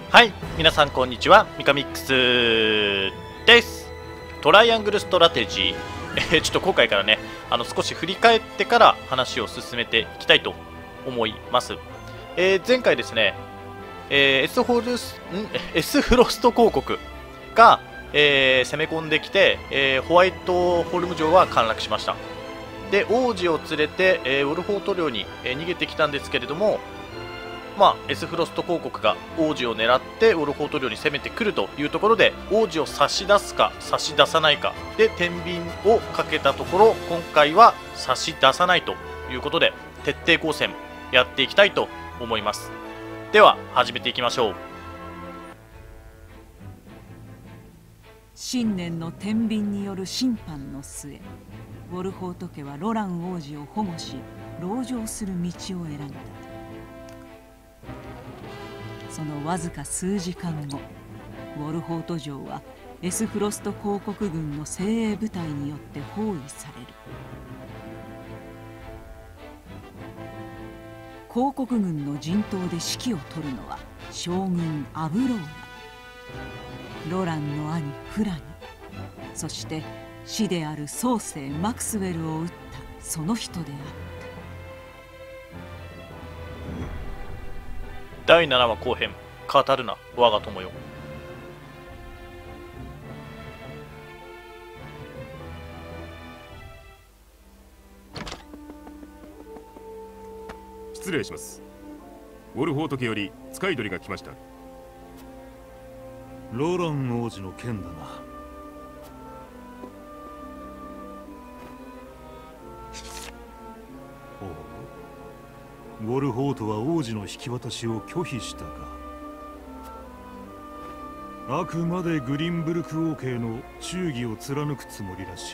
はい、皆さんこんにちは、ミカミックスです。トライアングルストラテジー、ちょっと今回からね、少し振り返ってから話を進めていきたいと思います。前回ですね、S フロスト公国が、攻め込んできて、ホワイトホルム城は陥落しました。で、王子を連れて、ウォルフォート領に、逃げてきたんですけれども、エスフロスト公国が王子を狙ってウォルフォート領に攻めてくるというところで、王子を差し出すか差し出さないかで天秤をかけたところ、今回は差し出さないということで徹底抗戦やっていきたいと思います。では始めていきましょう。 新年の天秤による審判の末、ウォルフォート家はロラン王子を保護し籠城する道を選んだ。そのわずか数時間後、ウォルフォート城はエスフロスト公国軍の精鋭部隊によって包囲される。公国軍の陣頭で指揮を執るのは将軍アブローラ、ロランの兄フラニ、そして師である宗生マクスウェルを討ったその人であった。 第7話後編、語るな我が友よ。 失礼します。ウォルフォート家より使い鳥が来ました。 ロラン王子の件だな。ウォルフォートは王子の引き渡しを拒否したか。あくまでグリンブルク王家の忠義を貫くつもりらしい。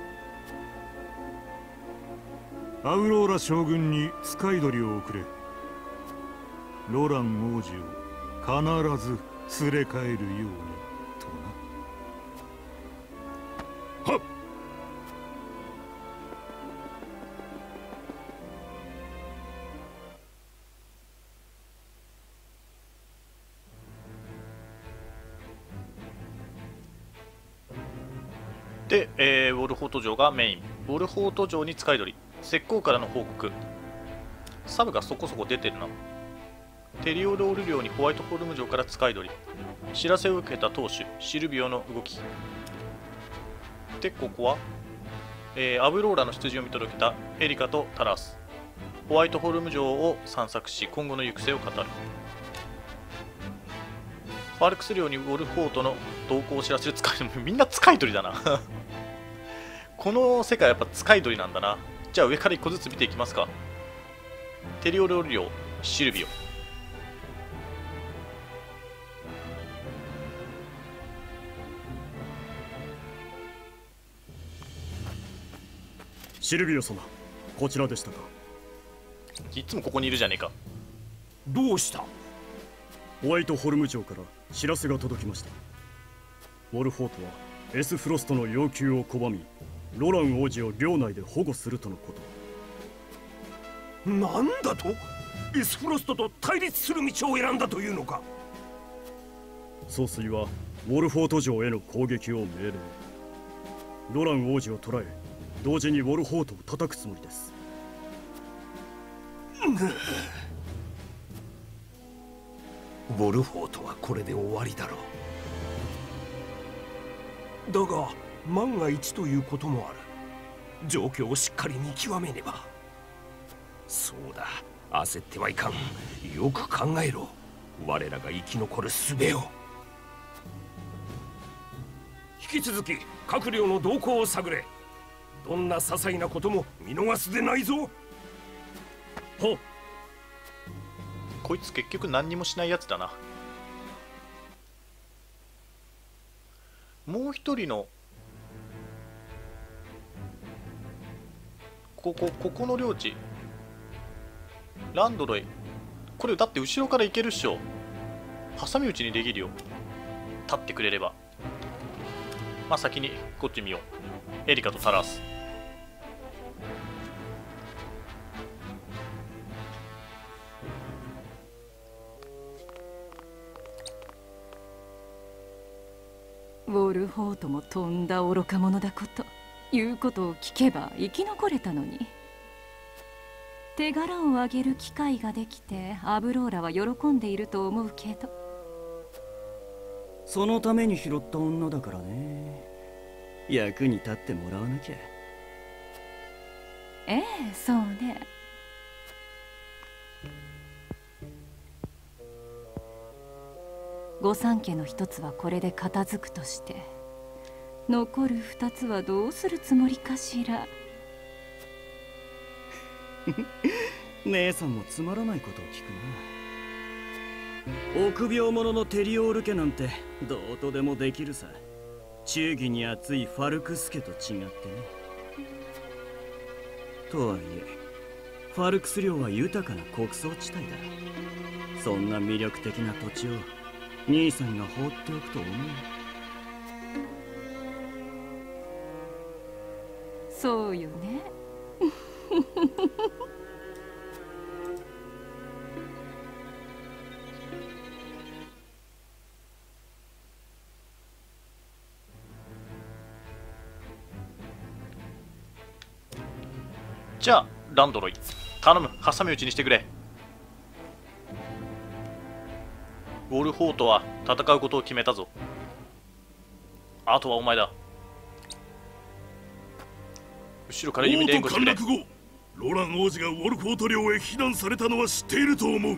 アウローラ将軍に使い鳥を送れ。ロラン王子を必ず連れ帰るようにとな。はっ。 で、ウォルフォート城がメイン。ウォルフォート城に使い鳥、石膏からの報告。サブがそこそこ出てるな。テリオロール領にホワイトホルム城から使い鳥、知らせを受けた当主シルビオの動きで、ここは、アブローラの出陣を見届けたエリカとタラース、ホワイトホルム城を散策し今後の行く末を語る。ファルクス領にウォルフォートの動向を知らせる使い鳥、みんな使い鳥だなこの世界はやっぱ使い鳥なんだな。じゃあ上から1個ずつ見ていきますか。テリオロール領シルビオ、 シルビオ様、こちらでしたか。 いつもここにいるじゃねえか。 どうした？ホワイトホルム城から知らせが届きました。ウォルフォートはエスフロストの要求を拒み、ロラン王子を領内で保護するとのこと。 なんだと？エスフロストと対立する道を選んだというのか？ 総帥はウォルフォート城への攻撃を命令。ロラン王子を捕らえ、同時にウォルフォートを叩くつもりです。 ウォルフォートはこれで終わりだろう。だが万が一ということもある。状況をしっかり見極めねば。そうだ、焦ってはいかん。よく考えろ。我らが生き残る術を。引き続き各領の動向を探れ。どんな些細なことも見逃すでないぞ。 はっ。 こいつ結局何にもしないやつだな。もう一人のここの領地ランドロイ、これだって後ろから行けるっしょ。挟み撃ちにできるよ、立ってくれれば。先にこっち見よう。エリカとタラース。 ォルフォートもとんだ愚か者だこと言うことを聞けば生き残れたのに。手柄をあげる機会ができてアブローラは喜んでいると思うけど。 そのために拾った女だからね。役に立ってもらわなきゃ。 ええ、そうね。御三家の一つはこれで片付くとして、残る二つはどうするつもりかしら。 姉さんもつまらないことを聞くな。臆病者のテリオール家なんてどうとでもできるさ。忠義に熱いファルクス家と違ってね。とはいえファルクス領は豊かな穀倉地帯だ。そんな魅力的な土地を兄さんが放っておくと思う？ そうよね。 じゃあランドロイ頼む、挟み撃ちにしてくれ。ウォルフォートは戦うことを決めたぞ。あとはお前だ。後ろから弓で援護してくれ。 王都陥落後、ロラン王子がウォルフォート領へ避難されたのは知っていると思う。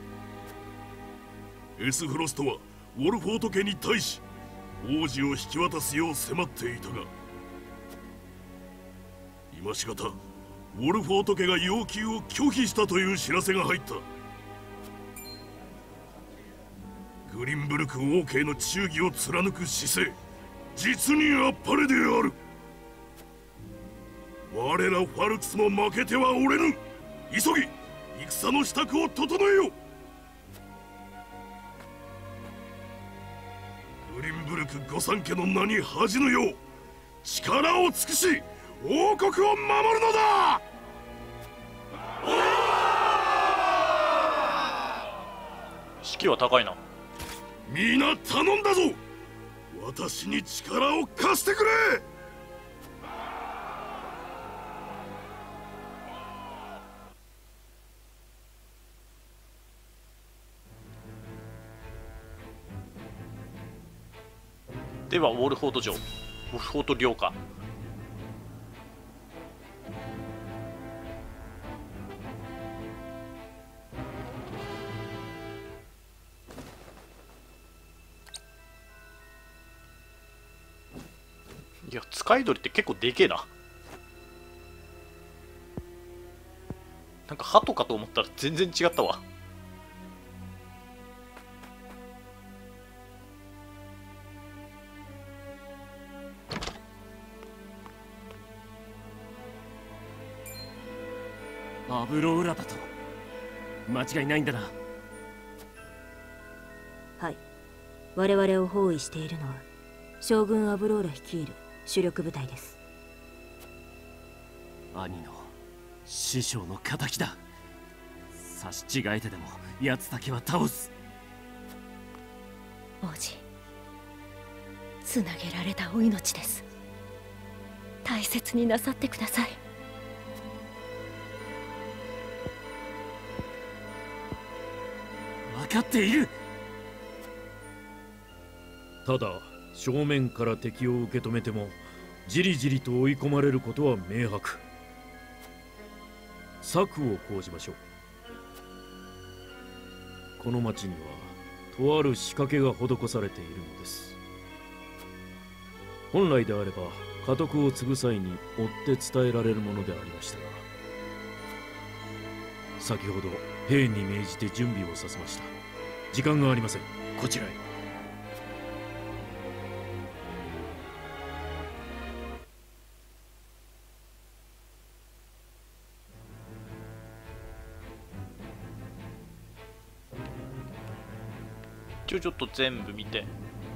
エスフロストはウォルフォート家に対し王子を引き渡すよう迫っていたが、今しがたウォルフォート家が要求を拒否したという知らせが入った。グリンブルク王家の忠義を貫く姿勢、実にあっぱれである。我らファルクスも負けてはおれぬ。急ぎ戦の支度を整えよ。グリンブルク御三家の名に恥じぬよう力を尽くし王国を守るのだ。 士気は高いな。 皆頼んだぞ。私に力を貸してくれ。 ではウォルフォート城、ウォルフォート領下。いや、使い鳥って結構でけえな。なんか鳩かと思ったら全然違ったわ。 アブローラだと間違いないんだな。 はい、我々を包囲しているのは将軍アブローラ率いる主力部隊です。 兄の師匠の敵だ。差し違えてでも奴だけは倒す。 王子、つなげられたお命です。大切になさってください。 分かっている。 ただ正面から敵を受け止めてもじりじりと追い込まれることは明白。策を講じましょう。この町にはとある仕掛けが施されているのです。本来であれば家督を継ぐ際に追って伝えられるものでありましたが、先ほど兵に命じて準備をさせました。時間がありません。こちらへ。 ちょっと全部見て。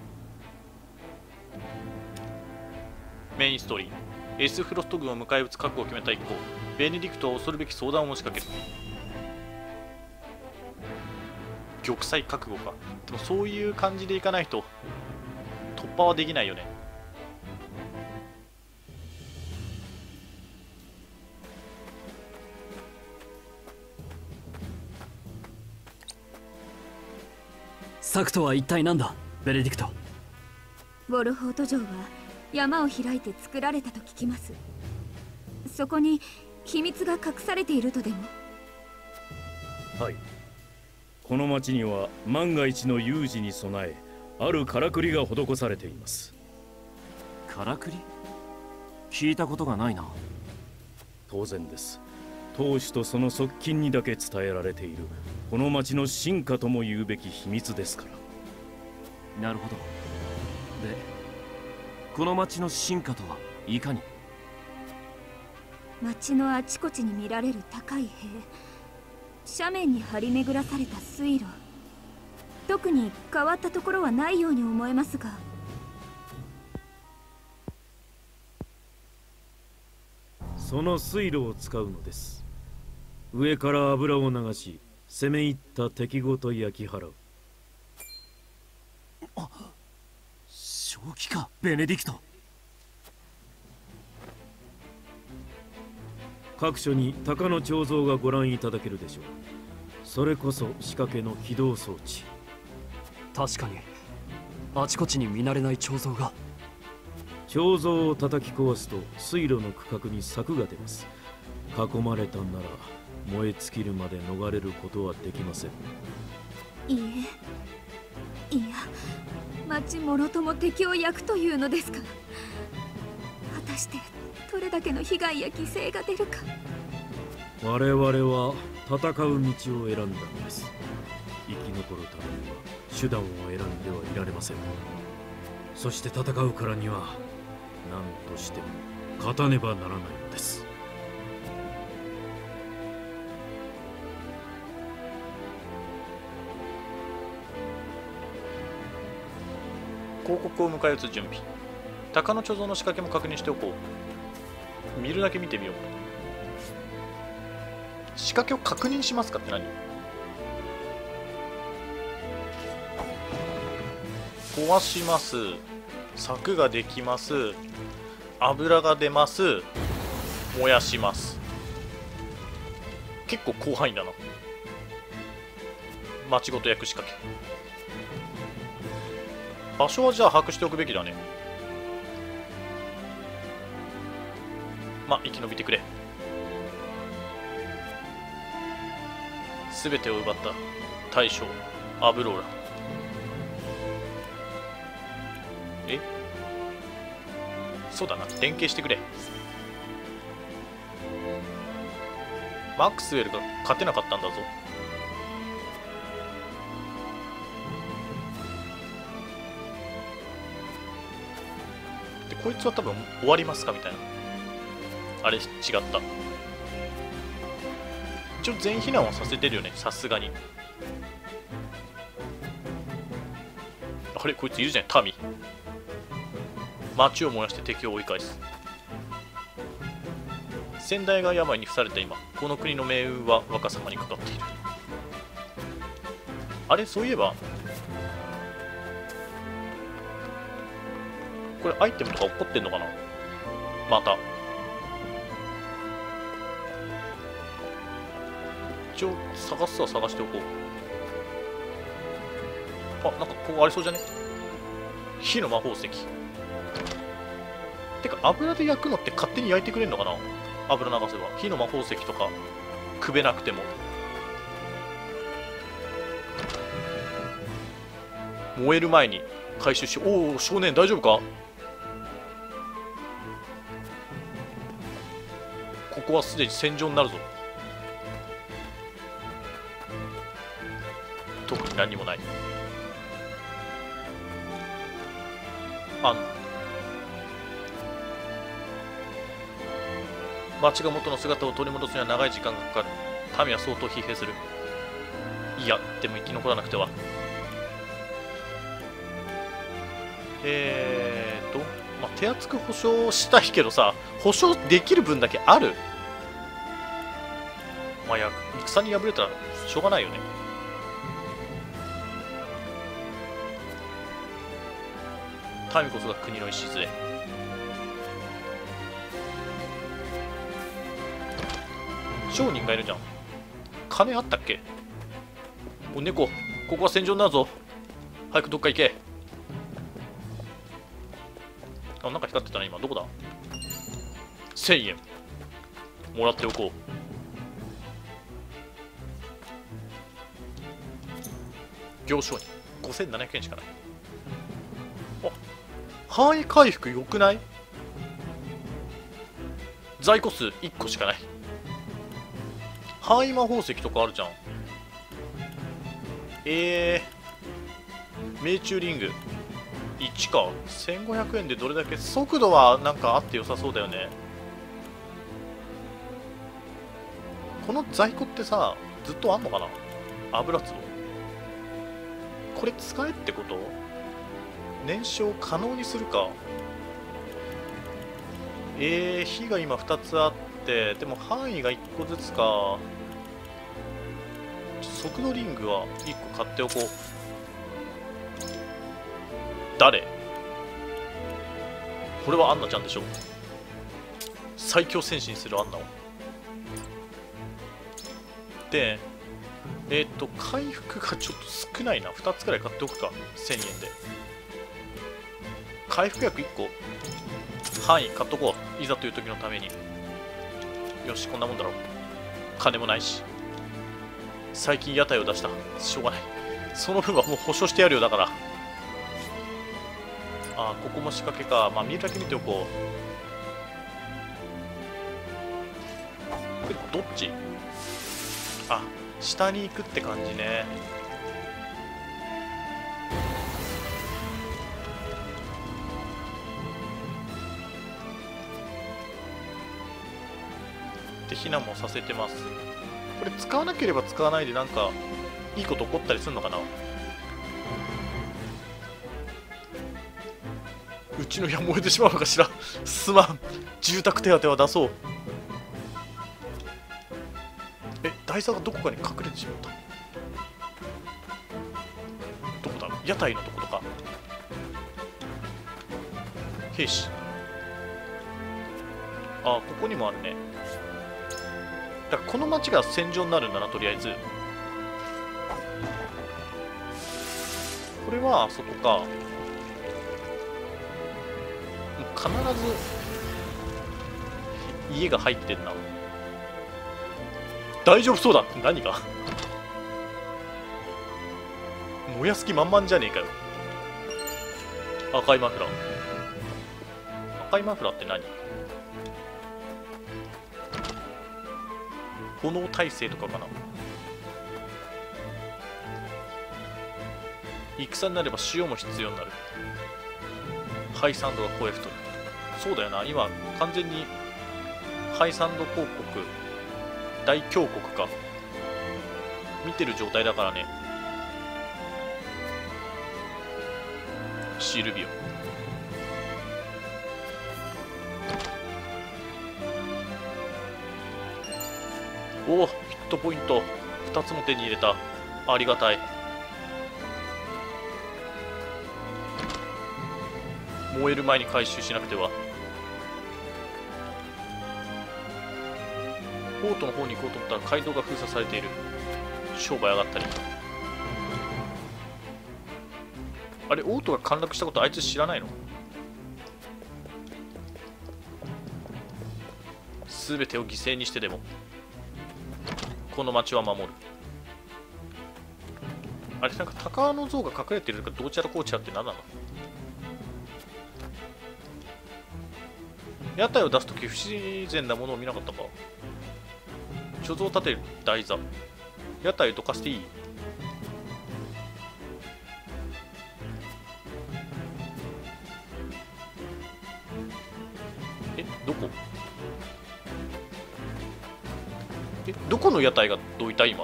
メインストーリー。エスフロスト軍を迎え撃つ覚悟を決めた一行、ベネディクトは恐るべき相談を仕掛ける。玉砕覚悟か。でもそういう感じでいかないと突破はできないよね。 策とは一体何だ、ベネディクト。 ウォルホート城は山を開いて作られたと聞きます。そこに秘密が隠されているとでも？ はい。この町には万が一の有事に備え、あるからくりが施されています。 からくり？聞いたことがないな。 当然です。当主とその側近にだけ伝えられているこの町の進化とも言うべき秘密ですから。 なるほど。で、この町の進化とはいかに？ 町のあちこちに見られる高い塀、斜面に張り巡らされた水路、特に変わったところはないように思えますが。 その水路を使うのです。上から油を流し、攻め入った敵ごと焼き払う。 正気か、ベネディクト。 各所に鷹の彫像がご覧いただけるでしょう。それこそ仕掛けの起動装置。 確かにあちこちに見慣れない彫像が。 彫像を叩き壊すと水路の区画に柵が出ます。囲まれたんなら燃え尽きるまで逃れることはできません。 いいえ、いや、町もろとも敵を焼くというのですか。果たしてどれだけの被害や犠牲が出るか。 我々は戦う道を選んだのです。生き残るためには手段を選んではいられません。そして戦うからには何としても勝たねばならないのです。 広告を迎え撃つ準備。鷹の貯蔵の仕掛けも確認しておこう。見るだけ見てみよう。仕掛けを確認しますかって何？壊します。柵ができます。油が出ます。燃やします。結構広範囲だな。町ごと焼く仕掛け。場所はじゃあ把握しておくべきだね。まあ生き延びてくれ。全てを奪った大将アブローラ。そうだな、連携してくれ。マックスウェルが勝てなかったんだぞ。でこいつは多分終わりますかみたいな。あれ違った。一応全員避難はさせてるよね、さすがに。あれこいついるじゃん、民。町を燃やして敵を追い返す。先代が病に伏された今、この国の命運は若様にかかっている。あれそういえばこれアイテムとか起こってんのかな。また一応探すは探しておこう。あ、なんかここありそうじゃね。火の魔法石。てか油で焼くのって勝手に焼いてくれるのかな。油流せば火の魔法石とかくべなくても。燃える前に回収し。おお、少年大丈夫か。ここはすでに戦場になるぞ。特に何もない。町が元の姿を取り戻すには長い時間がかかる。民は相当疲弊する。いや、でも生き残らなくては。まあ、手厚く保証したいけどさ、保証できる分だけある。まあ、戦に敗れたらしょうがないよね。 民こそが国の礎。商人がいるじゃん。金あったっけ？お猫、ここは戦場になるぞ。早くどっか行け。あ、なんか光ってたね今。どこだ？ 1000 円もらっておこう。行商人5700円しかない。あ、範囲回復良くない？在庫数1個しかない。範囲魔法石とかあるじゃん。命中リング1か。1500円でどれだけ速度はなんかあって良さそうだよね。この在庫ってさ、ずっとあんのかな？油壺これ使えってこと？燃焼可能にするか。火が今2つあって、でも範囲が1個ずつか。速度リングは1個買っておこう。誰？これはアンナちゃんでしょ。最強戦士にするアンナを。で、回復がちょっと少ないな。2つくらい買っておくか。1000円で。回復薬1個。範囲買っとこう。いざという時のために。よし、こんなもんだろう。金もないし。最近屋台を出した。しょうがない。その分はもう保証してやるよ、だから。あ、ここも仕掛けか。まあ、見るだけ見ておこう。これ、どっち？あ、下に行くって感じね。で、避難もさせてます。これ使わなければ使わないでなんかいいこと起こったりするのかな。うちの家燃えてしまうのかしら。すまん。住宅手当は出そう。台座がどこかに隠れてしまった。どこだ？屋台のとことか。兵士。あ、ここにもあるね。だからこの町が戦場になるんだな、とりあえず。これはあそこか。もう必ず家が入ってんな。大丈夫そうだ。何が燃やす気満々じゃねえかよ。赤いマフラー。赤いマフラーって何？炎耐性とかかな。戦になれば塩も必要になる。ハイサンドが声太る。そうだよな、今完全にハイサンド広告大強国か見てる状態だからね。シルビオ。おお、ヒットポイント2つも手に入れた。ありがたい。燃える前に回収しなくては。ポートの方に行こうと思ったら街道が封鎖されている。商売上がったり。あれ、オートが陥落したことあいつ知らないの？全てを犠牲にしてでもこの町は守る。あれ、なんか鷹の像が隠れてるかどうちゃらこうちゃらって何なの？屋台を出すとき不自然なものを見なかったか？貯蔵を立てる台座。屋台をどかしていい？どこ？どこの屋台がどいた今？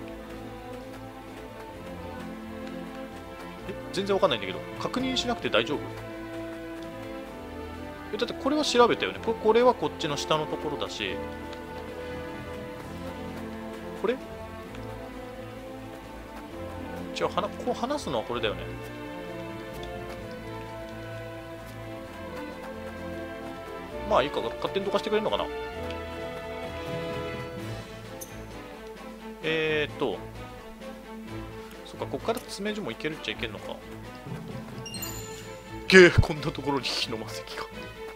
全然わかんないんだけど、確認しなくて大丈夫？だってこれは調べたよね。これはこっちの下のところだし、これじゃあこう話すのはこれだよね。 まあいいか、勝手にどかしてくれるのかな。そっか、ここから詰め所も行けるっちゃいけるのか。こんなところに火の魔石が。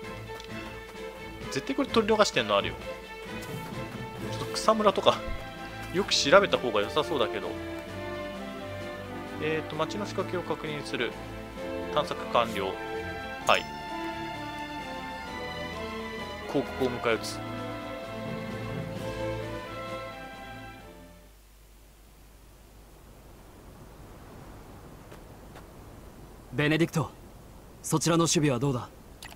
絶対これ取り逃してんのあるよ。ちょっと草むらとかよく調べた方が良さそうだけど。町の仕掛けを確認する。探索完了。はい。広告を迎え撃つ。 ベネディクト、そちらの守備はどうだ？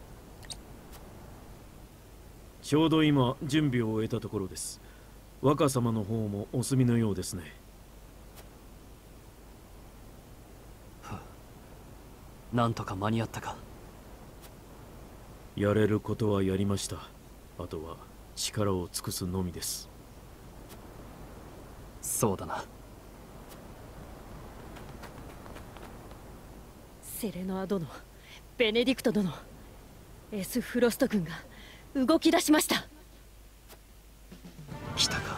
ちょうど今準備を終えたところです。若様の方もお済みのようですね。 なんとか間に合ったか。 やれることはやりました。あとは力を尽くすのみです。 そうだな。 セレノア殿、ベネディクト殿、エスフロスト軍が動き出しました。 来たか。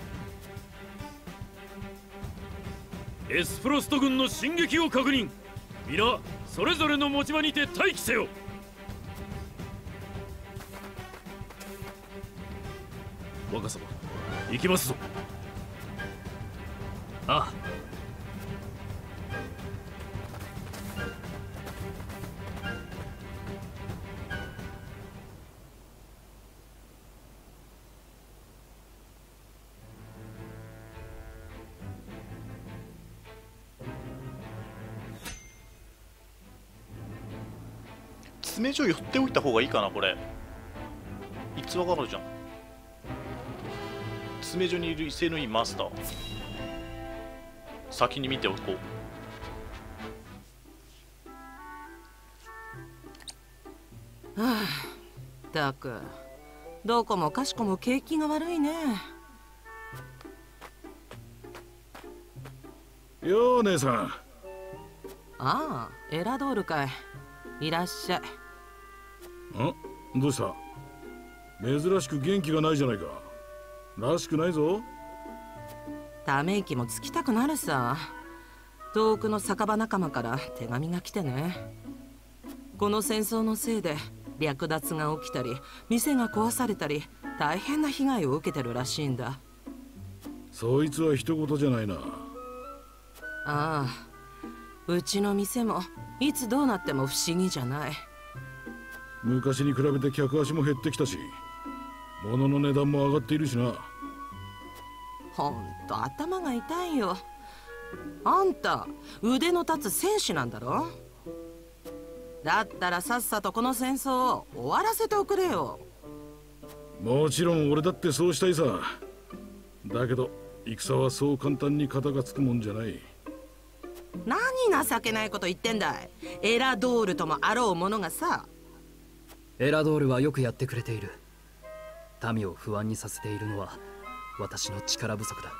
エスフロスト軍の進撃を確認。皆それぞれの持ち場にて待機せよ。若様、行きますぞ。 ああ。 詰め所寄っておいた方がいいかな、これ。いつわかるじゃん。詰め所にいる威勢のいいマスター。先に見ておこう。はあ、ったく、どこもかしこも景気が悪いね。 よう姉さん。 ああ、エラドールかい。いらっしゃい。 どうした？珍しく元気がないじゃないか。らしくないぞ。 ため息もつきたくなるさ。遠くの酒場仲間から手紙が来てね。この戦争のせいで略奪が起きたり、店が壊されたり、大変な被害を受けてるらしいんだ。 そいつは一言じゃないな。 ああ、うちの店もいつどうなっても不思議じゃない。 昔に比べて客足も減ってきたし、物の値段も上がっているしな。 ほんと頭が痛いよ。あんた腕の立つ戦士なんだろ。だったらさっさとこの戦争を終わらせておくれよ。 もちろん俺だってそうしたいさ。だけど戦はそう簡単に片がつくもんじゃない。 何情けないこと言ってんだい。エラドールともあろうものがさ。 エラドールはよくやってくれている。民を不安にさせているのは私の力不足だ。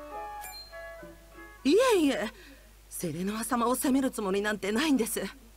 いえいえ、セレノア様を責めるつもりなんてないんです。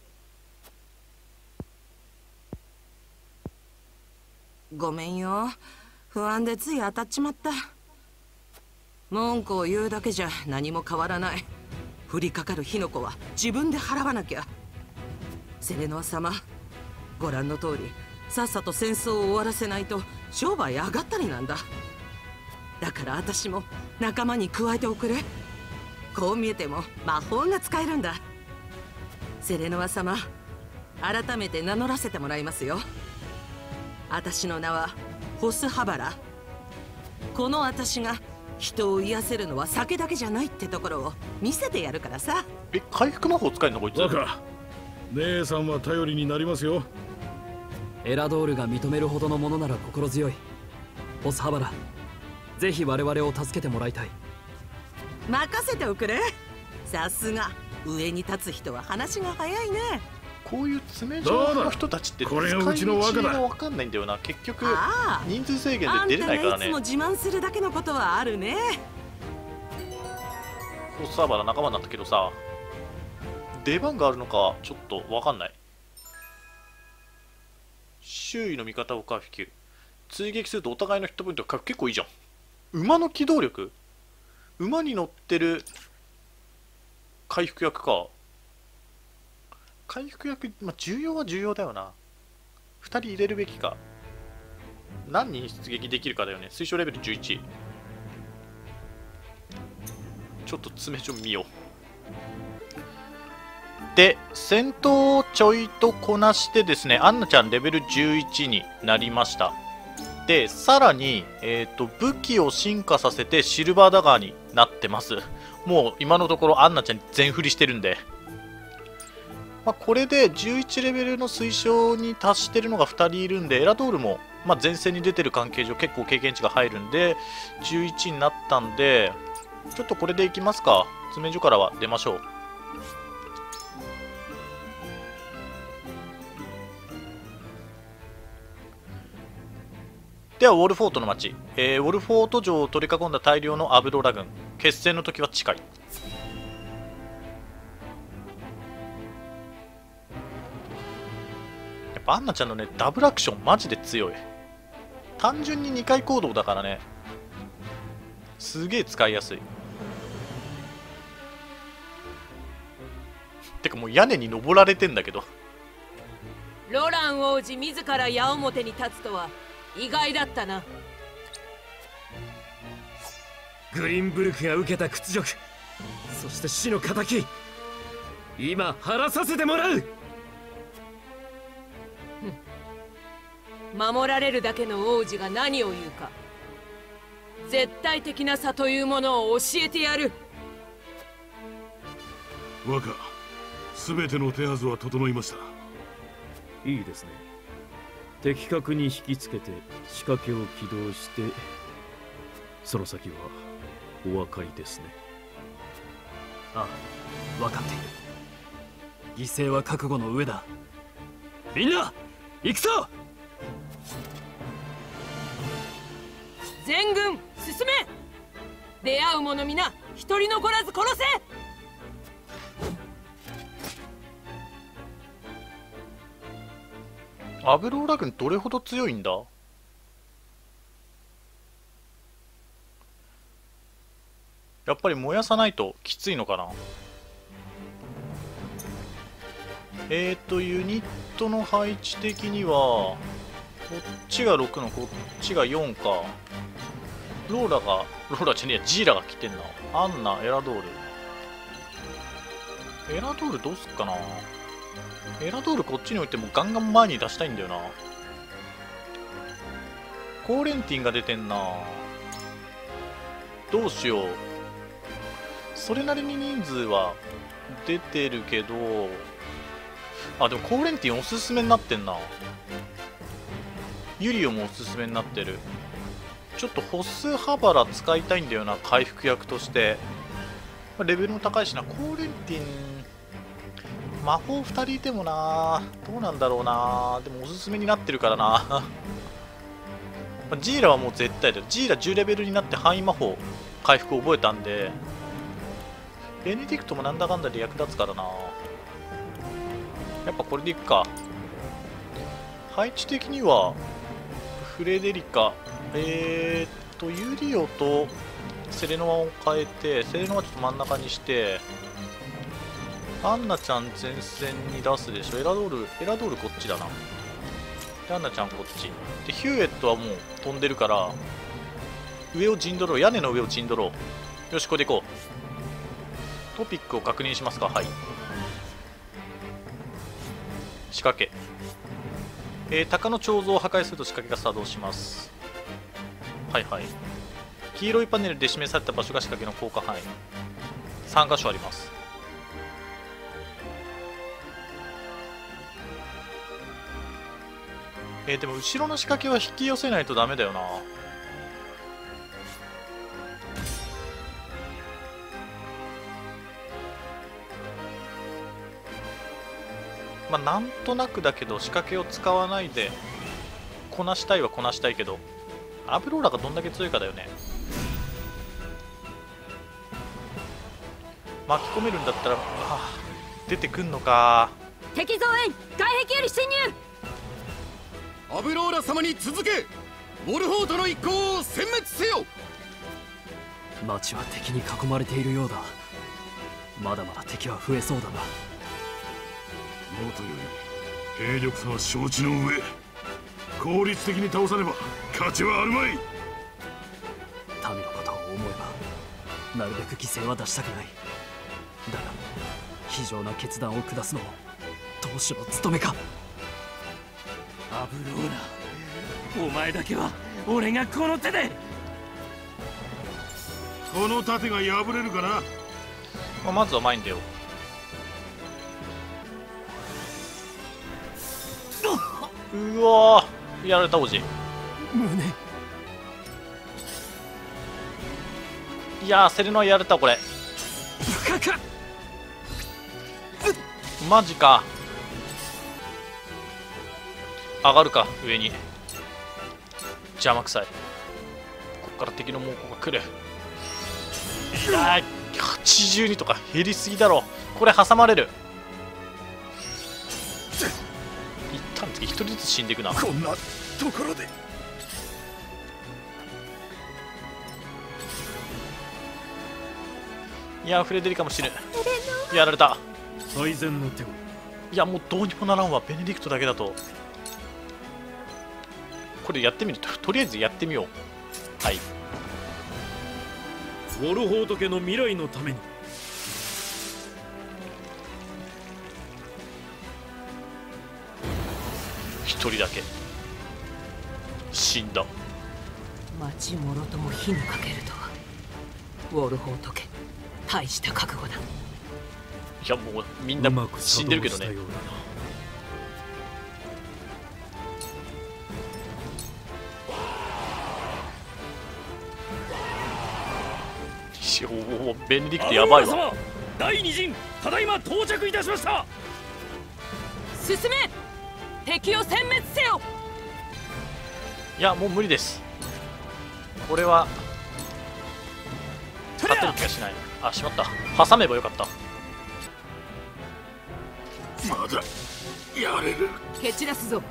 ごめんよ、不安でつい当たっちまった。文句を言うだけじゃ何も変わらない。降りかかる火の粉は自分で払わなきゃ。セレノア様、ご覧の通りさっさと戦争を終わらせないと商売上がったりなんだ。だから私も仲間に加えておくれ。こう見えても魔法が使えるんだ。セレノア様、改めて名乗らせてもらいますよ。私の名はホスハバラ。この私が人を癒せるのは酒だけじゃないってところを見せてやるからさ。 回復魔法使えるのこいつ。 若、姉さんは頼りになりますよ。 エラドールが認めるほどのものなら心強い。ホスハバラ、ぜひ我々を助けてもらいたい。 任せておくれ。さすが上に立つ人は話が早いね。 こういう詰め所の人たちってこれがうちの若だ。 分かんないんだよな。結局人数制限で出れないからね。 あんたがいつも自慢するだけのことはあるね。 ホスサーバーの仲間なんだけどさ、出番があるのかちょっと分かんない。 周囲の味方を回復。追撃するとお互いのヒットポイントが回復。結構いいじゃん。馬の機動力、馬に乗ってる回復役か。回復役、まあ、重要は重要だよな。2人入れるべきか。何人出撃できるかだよね。推奨レベル11。ちょっと詰め所見よう。で、戦闘をちょいとこなしてですね、アンナちゃんレベル11になりました。で、さらに、武器を進化させてシルバーダガーになってます。もう今のところアンナちゃんに全振りしてるんで。まあ、これで11レベルの推奨に達してるのが2人いるんで、エラドールも、まあ、前線に出てる関係上結構経験値が入るんで、11になったんで、ちょっとこれでいきますか。詰め所からは出ましょう。ではウォルフォートの町、ウォルフォート城を取り囲んだ大量のアブローラ軍。決戦の時は近い。やっぱアンナちゃんのね、ダブルアクションマジで強い。単純に2回行動だからね、すげえ使いやすい。てかもう屋根に登られてんだけど。 ロラン王子自ら矢面に立つとは意外だったな。 グリンブルクが受けた屈辱、そして死の敵、今晴らさせてもらう。 守られるだけの王子が何を言うか。絶対的な差というものを教えてやる。 若、すべての手はずは整いました。 いいですね。的確に引きつけて仕掛けを起動して、その先はお分かりですね。 ああ、分かっている。犠牲は覚悟の上だ。みんな行くぞ。 全軍進め。出会う者皆一人残らず殺せ。 アブローラ軍どれほど強いんだ。やっぱり燃やさないときついのかな。ユニットの配置的にはこっちが6のこっちが4か。ローラじゃねえや、ジーラが来てんな。アンナ、エラドール。エラドールどうすっかな。エラドールこっちに置いてもガンガン前に出したいんだよな。コーレンティンが出てんな。どうしよう。それなりに人数は出てるけど、あ、でもコーレンティンおすすめになってんな。ユリオもおすすめになってる。ちょっと歩数ハバラ使いたいんだよな、回復役として。レベルも高いしな。コーレンティン魔法2人いてもな、どうなんだろうな。でもおすすめになってるからな。ジーラはもう絶対だよ。ジーラ10レベルになって範囲魔法回復覚えたんで、ベネディクトもなんだかんだで役立つからな。やっぱこれでいくか。配置的にはフレデリカ、ユリオとセレノアを変えて、セレノアちょっと真ん中にして、アンナちゃん前線に出すでしょ。エラドールこっちだな。で、アンナちゃんこっちで、ヒューエットはもう飛んでるから上を陣取ろう。屋根の上を陣取ろう。よし、これでいこう。トピックを確認しますか。はい、仕掛け、鷹の彫像を破壊すると仕掛けが作動します。はいはい。黄色いパネルで示された場所が仕掛けの効果範囲。3箇所あります。でも後ろの仕掛けは引き寄せないとダメだよな。まあなんとなくだけど仕掛けを使わないでこなしたいはこなしたいけど、アブローラがどんだけ強いかだよね。巻き込めるんだったら、出てくんのか。 敵増援、外壁より侵入。 アブローラ様に続け、ウォルフォートの一行を殲滅せよ。 町は敵に囲まれているようだ。まだまだ敵は増えそうだな。 もとより兵力差は承知の上、効率的に倒さねば勝ちはあるまい。 民のことを思えばなるべく犠牲は出したくない。だが非常な決断を下すのも当主の務めか。 アブローラ、お前だけは俺がこの手で。 この盾が破れるかな。 まずは前に出よう。うわー、やられた王子。 胸。 いやー、セレノアやられたこれ。マジか。上がるか上に。邪魔くさい。こっから敵の猛攻が来る。いやー、82とか減りすぎだろ。これ挟まれる。一旦一人ずつ死んでいくな。 こんなところで。 いやー、フレデリカも死ぬ。やられた。 最善の手を。 いや、もうどうにもならんわ。ベネディクトだけだと。これやってみる。とりあえずやってみよう。はい。 ウォルホート家の未来のために。 一人だけ死んだ。 町もろとも火にかけるとはウォルホート家大した覚悟だ。 いや、もうみんな死んでるけどね。おお、ベネディクトやばいわ。 第二陣ただいま到着いたしました。 進め、敵を殲滅せよ。 いや、もう無理です。これは勝てる気がしない。あ、しまった。挟めばよかった。 まだやれる。 蹴散らすぞ。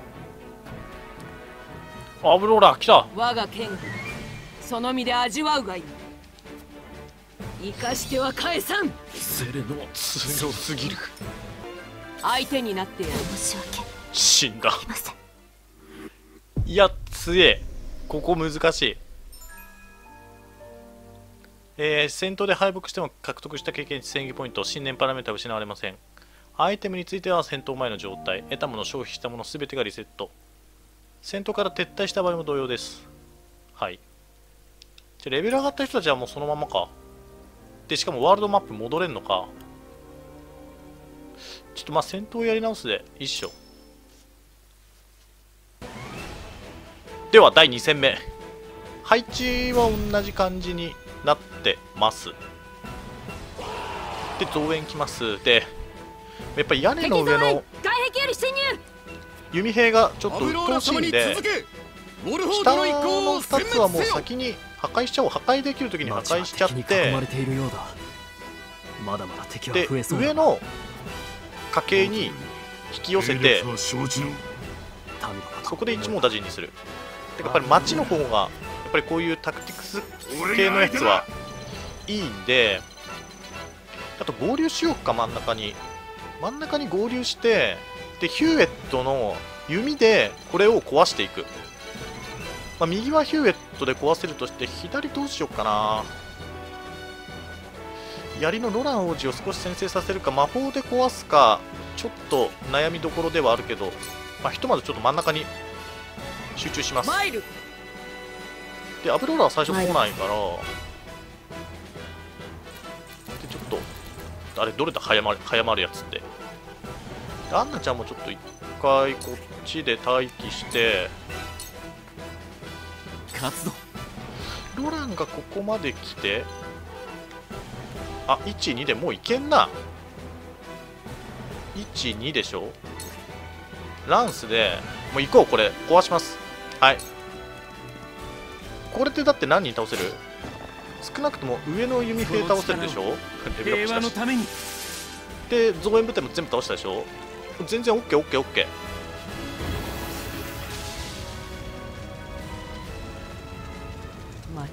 アブローラ来た。 我が剣その身で味わうがいい。生かしては返さん。 セレノ強すぎる。 相手になってやる。 申し訳死んだ。いや、強え。ここ難しい。戦闘で敗北しても獲得した経験値1000ポイント、新年パラメータは失われません。アイテムについては戦闘前の状態、得たもの、消費したもの全てがリセット。戦闘から撤退した場合も同様です。はい。じゃレベル上がった人たちはもうそのままか。で、しかもワールドマップ戻れんのか。ちょっとまあ戦闘やり直すで一緒。では第2戦目。配置は同じ感じになってます。で、増援きます。で、やっぱり屋根の上の外壁より侵入。 弓兵がちょっと鬱陶しいんで、下の2つはもう先に破壊しちゃおう。破壊できるときに破壊しちゃって、で、上の家系に引き寄せて、そこで一網打尽にする。てかやっぱり町の方がやっぱりこういうタクティクス系のやつはいいんで、あと合流しようか。真ん中に合流して、でヒューエットの弓でこれを壊していく。まあ、右はヒューエットで壊せるとして、左どうしようかな。槍のロラン王子を少し先制させるか、魔法で壊すか、ちょっと悩みどころではあるけど、まあ、ひとまずちょっと真ん中に集中します。で、アブローラは最初来ないから、でちょっとあれどれだ、早まるやつって。でアンナちゃんもちょっと一回こっちで待機して勝つぞ。 ロランがここまで来て、あ、1、2でもういけんな。1、2でしょ。ランスでもう行こう。これ壊します。はい。これってだって何人倒せる？少なくとも上の弓兵倒せるでしょ。レベルアップしたし。平和のために。で増援部隊も全部倒したでしょ。全然 OKOKOK。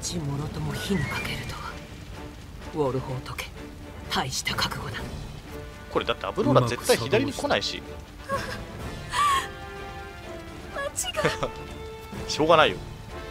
町もろとも火にかけるとはウォルホート家大した覚悟だ。 これだってアブローラ絶対左に来ないし間違いしょうがないよ。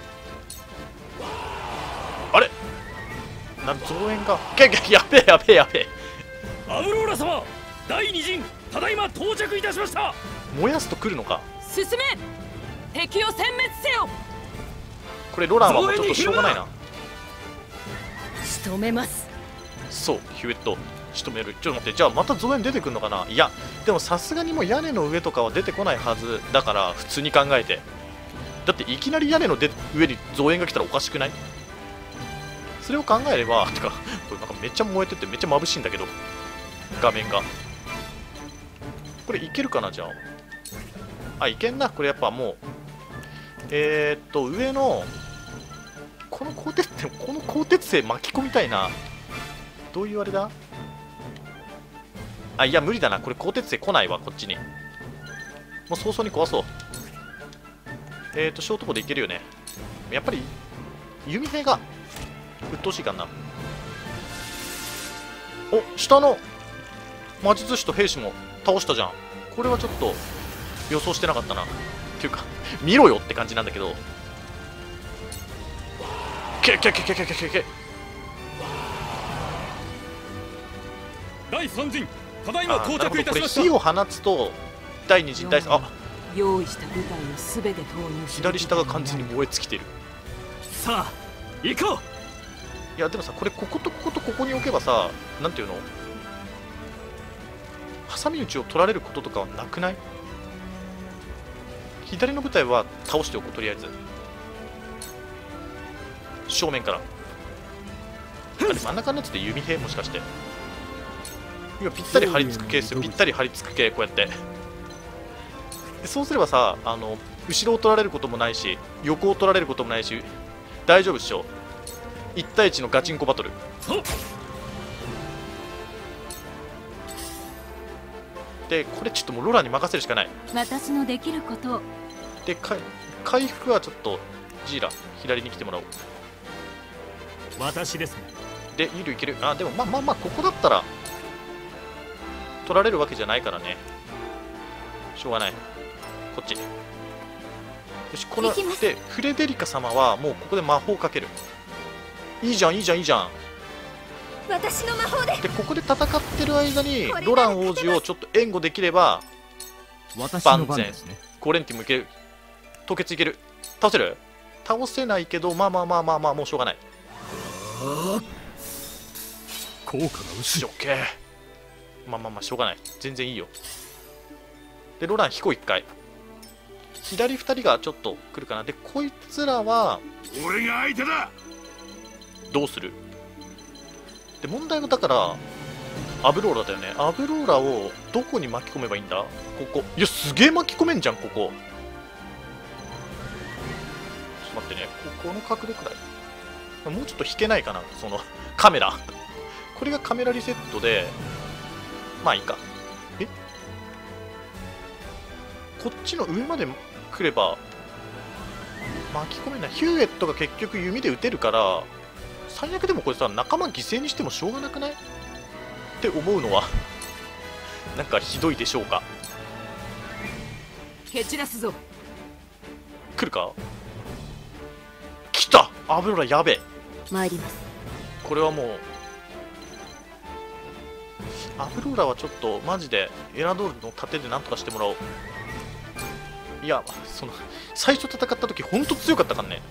あれなんか増援がやべえやべえやべえ。 アブローラ様、第二陣ただいま到着いたしました。 燃やすと来るのか。 進め、敵を殲滅せよ。 これロランはもうちょっとしょうがないな。 仕留めます。 そうヒューエット仕留める。ちょっと待って、じゃあまた増援出てくるのかな。いやでもさすがにもう屋根の上とかは出てこないはずだから、普通に考えて。だっていきなり屋根の上に増援が来たらおかしくない？それを考えれば、てかこれなんかめっちゃ燃えててめっちゃ眩しいんだけど画面が。これいけるかな。じゃあいけんな。これやっぱもう上のこの鋼鉄製巻き込みたいな。どういうあれだ。いや無理だな。これ鋼鉄製来ないわこっちに。もう早々に壊そう。ショートボでいけるよね。やっぱり弓兵が鬱陶しいかな。お、下の魔術師と兵士も倒したじゃん。これはちょっと予想してなかったな。っていうか見ろよって感じなんだけど。け第3陣ただいま到着いたしました。 これ火を放つと第2陣第3、 用意した部隊をすべて投入し、 左下が完全に燃え尽きてる。 さあ行こう。 いやでもさ、これこことこことここに置けばさ、なんていうの、挟み撃ちを取られることとかはなくない？左の部隊は倒しておこう。とりあえず正面から。あれ真ん中のやつで弓兵もしかして。いやぴったり張り付く系ですよ。ぴったり張り付く系。こうやってでそうすればさ、後ろを取られることもないし横を取られることもないし大丈夫っしょ。1対1のガチンコバトル。でこれちょっともうロラに任せるしかない。 私のできることを。 で回復はちょっとジーラ左に来てもらおう。 私ですね。 でイルいける。でもまあここだったら取られるわけじゃないからね。しょうがない。こっちよし。このでフレデリカ様はもうここで魔法かける。いいじゃんいいじゃんいいじゃん。 私の魔法でここで戦ってる間にロラン王子をちょっと援護できれば万全。コレンティもいける。凍結いける。倒せる？倒せないけどまあもうしょうがない。 効果が薄い。 オッケー。まあしょうがない。全然いいよ。でロラン引こう1回。左2人がちょっと来るかな。でこいつらは俺が相手だ。 どうする？で問題はだからアブローラだよね。アブローラをどこに巻き込めばいいんだ。ここ。いやすげえ巻き込めんじゃんここ。ちょっと待ってね。この角度くらいもうちょっと引けないかな。そのカメラこれがカメラリセットでまあいいか。こっちの上まで来れば巻き込めない。ヒューエットが結局弓で撃てるから最悪でもこれさ仲間犠牲にしてもしょうがなくないって思うのはなんかひどいでしょうか。 蹴散らすぞ。 来るか。来た。アブローラやべえ。 参ります。 これはもうアブローラはちょっとマジでエラドールの盾でなんとかしてもらおう。いやその最初戦った時ほんと強かったからね。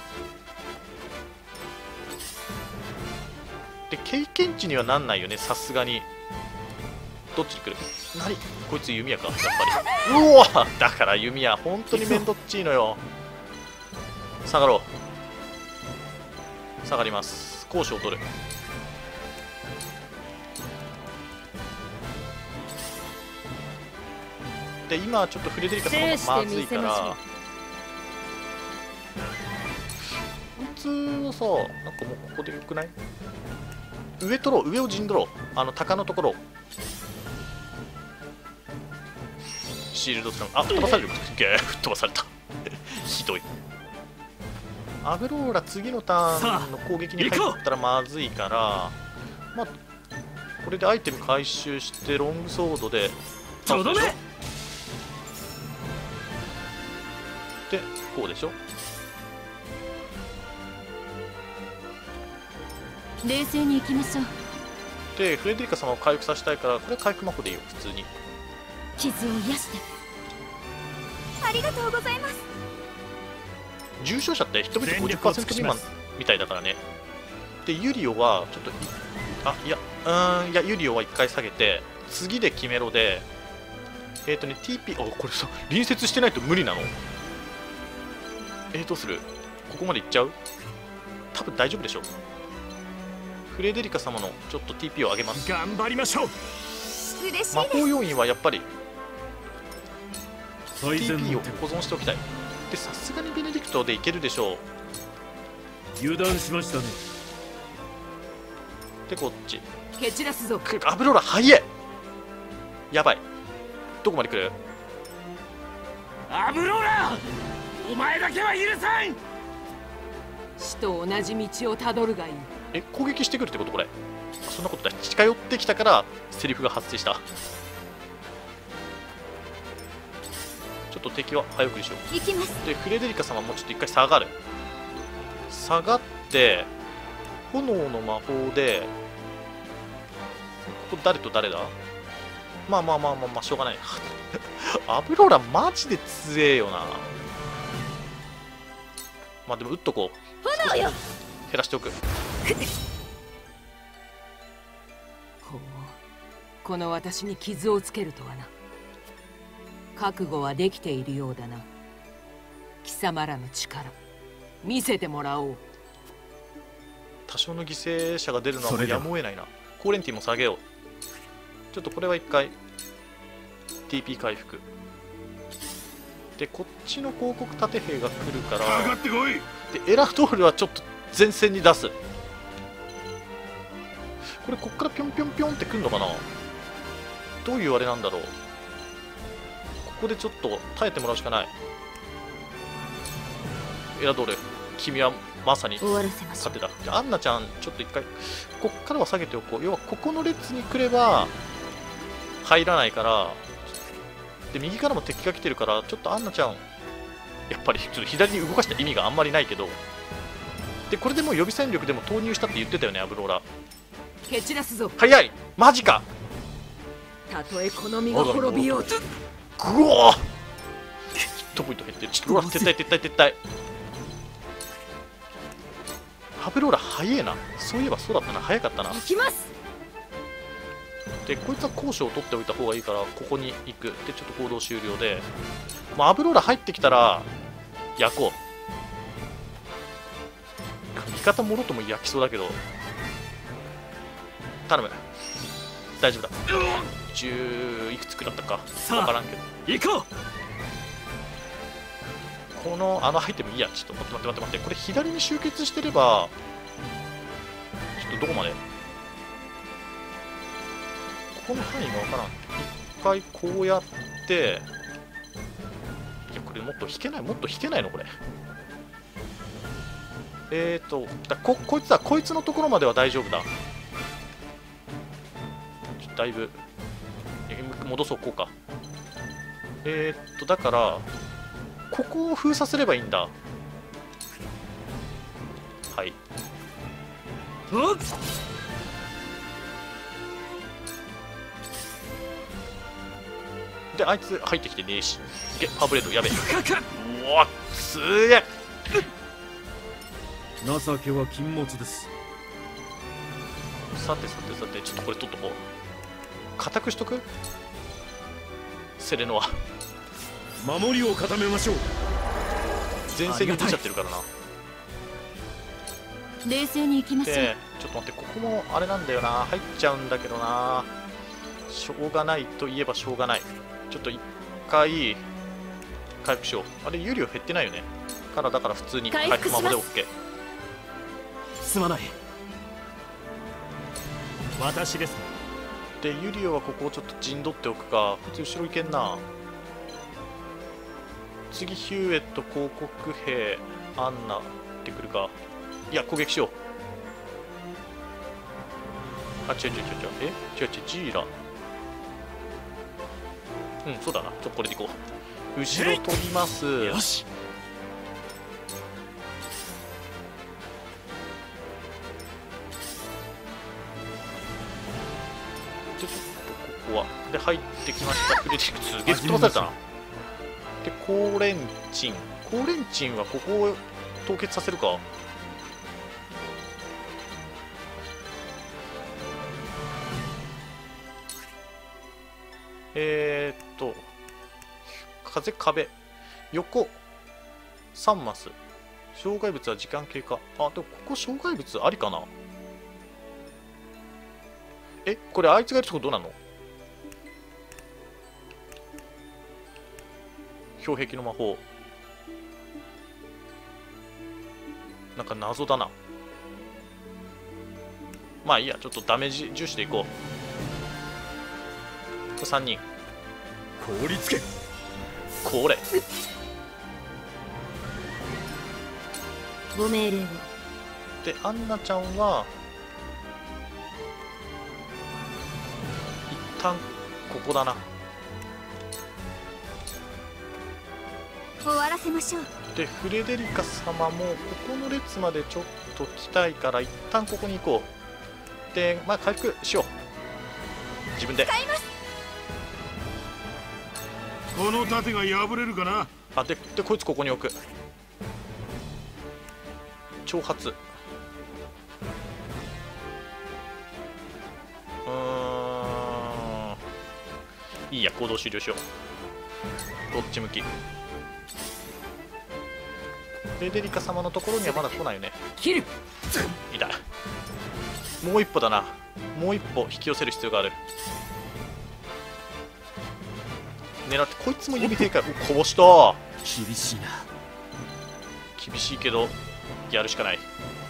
で経験値にはなんないよねさすがに。どっちに来る。何こいつ弓矢かやっぱり。うわだから弓矢本当にめんどっちいのよ。下がろう。下がります。攻守を取る。で今ちょっとフレデリカ様がまずいからこいつはさなんかもうここでよくない？上取ろう。上を陣取ろう。鷹のところシールドつなぐ。飛ばされる。吹っ飛ばされたひどい。 アブローラ次のターンの攻撃に入ったらまずいから、まあこれでアイテム回収してロングソードで倒すでしょ。でこうでしょ。 冷静に行きましょう。 でフレデリカ様を回復させたいから、これは回復魔法でいいよ普通に。 傷を癒して。 ありがとうございます。 重症者って人々 50% 未満みたいだからね。でユリオはちょっといやユリオは1回下げて次で決めろでTP これさ隣接してないと無理なの。どうする？ここまでいっちゃう？多分大丈夫でしょう。フレデリカ様のちょっと TP を上げます。 頑張りましょう。 嬉しいです。 魔法要員はやっぱり最善 TP のを保存しておきたい。でさすがにベネディクトでいけるでしょう。 油断しましたね。 でこっち蹴散らすぞ。 アブローラ早え。やばい。どこまで来る？ アブローラお前だけは許さん。 死と同じ道をたどるがいい。 攻撃してくるってことこれ？そんなことだ。近寄ってきたからセリフが発生した。ちょっと敵は早送りしよう。 行きます。 でフレデリカ様もちょっと一回下がる。下がって炎の魔法でここ誰と誰だ？まあしょうがない。アブローラマジで強えよな。まあでも打っとこう。 炎よ。 減らしておく。 この私に傷をつけるとはな。覚悟はできているようだな。貴様らの力見せてもらおう。 多少の犠牲者が出るのはもうやむを得ないな。コーレンティも下げよう。ちょっとこれは一回 TP 回復で、こっちの広告盾兵が来るから上がってこい。 でエラドールはちょっと前線に出す。これこっからピョンピョンピョンってくるのかな。どういうあれなんだろう。ここでちょっと耐えてもらうしかない。エラドール君はまさに勝てた。じゃあアンナちゃんちょっと一回こっからは下げておこう。要はここの列に来れば入らないから。で右からも敵が来てるからちょっとアンナちゃんやっぱりちょっと左に動かした意味があんまりないけど。でこれでもう予備戦力でも投入したって言ってたよねアブローラ。 蹴散らすぞ。 早い。マジか。 たとえこの身が滅びようと。 ぐおーヒットポイント減ってる。ちょっと撤退。アブローラ早えな。そういえばそうだったな。早かったな。 行きます。 でこいつは高所を取っておいた方がいいからここに行く。でちょっと行動終了で、まあ、アブローラ入ってきたら焼こう。味方もろとも焼きそうだけど頼む。大丈夫だ。10いくつくらったか分からんけど行こう。このアイテムいいや。ちょっと待ってこれ左に集結してればちょっとどこまでこの範囲が分からん。一回こうやっていやこれもっと引けないのこれ。こいつだ。こいつのところまでは大丈夫だ。だいぶ戻そうこうか。だからここを封鎖すればいいんだ。はい。であいつ入ってきてねえし。パブレードやべえ。うわすげえ。 情けは禁物です。 さてちょっとこれ取っとこう。固くしとく。セレノは守りを固めましょう。 前線に出ちゃってるからな。 冷静に行きましょう。 でちょっと待って、ここもあれなんだよな。入っちゃうんだけどな。しょうがないといえばしょうがない。ちょっと一回回復しよう。あれ有料減ってないよね。だから普通に回復魔法で OK。 すまない。 私ですね。 でユリオはここをちょっと陣取っておくか。こいつ後ろ行けんな。次ヒューエット、広告兵、アンナってくるか。いや、攻撃しよう。あ、違う、ジーラ。うん、そうだな。これでいこう。後ろ飛びます。よし。で、ちょっとここは。で、入ってきました。フレデリック、すげえ吹っ飛ばされたな。で、コーレンチンはここを凍結させるか。風壁横3マス。障害物は時間経過。あ、でもここ障害物ありかな。これあいつがいるとこどうなの？氷壁の魔法。なんか謎だな。まあいいや、ちょっとダメージ重視でいこう。3人。 凍りつけ。 これ。 ご命令を。 で、アンナちゃんは一旦ここだな。 終わらせましょう。 で、フレデリカ様もここの列までちょっと来たいから一旦ここに行こう。で、まあ回復しよう。自分で。 使います。 この盾が破れるかな。 あ、でこいつここに置く。挑発。いいや、行動終了しよう。どっち向き。フレデリカ様のところにはまだ来ないよね。 切る。 痛い。もう一歩だな。もう一歩引き寄せる必要がある。狙って、こいつも指でかい。こぼした。 厳しいな。 厳しいけどやるしかない。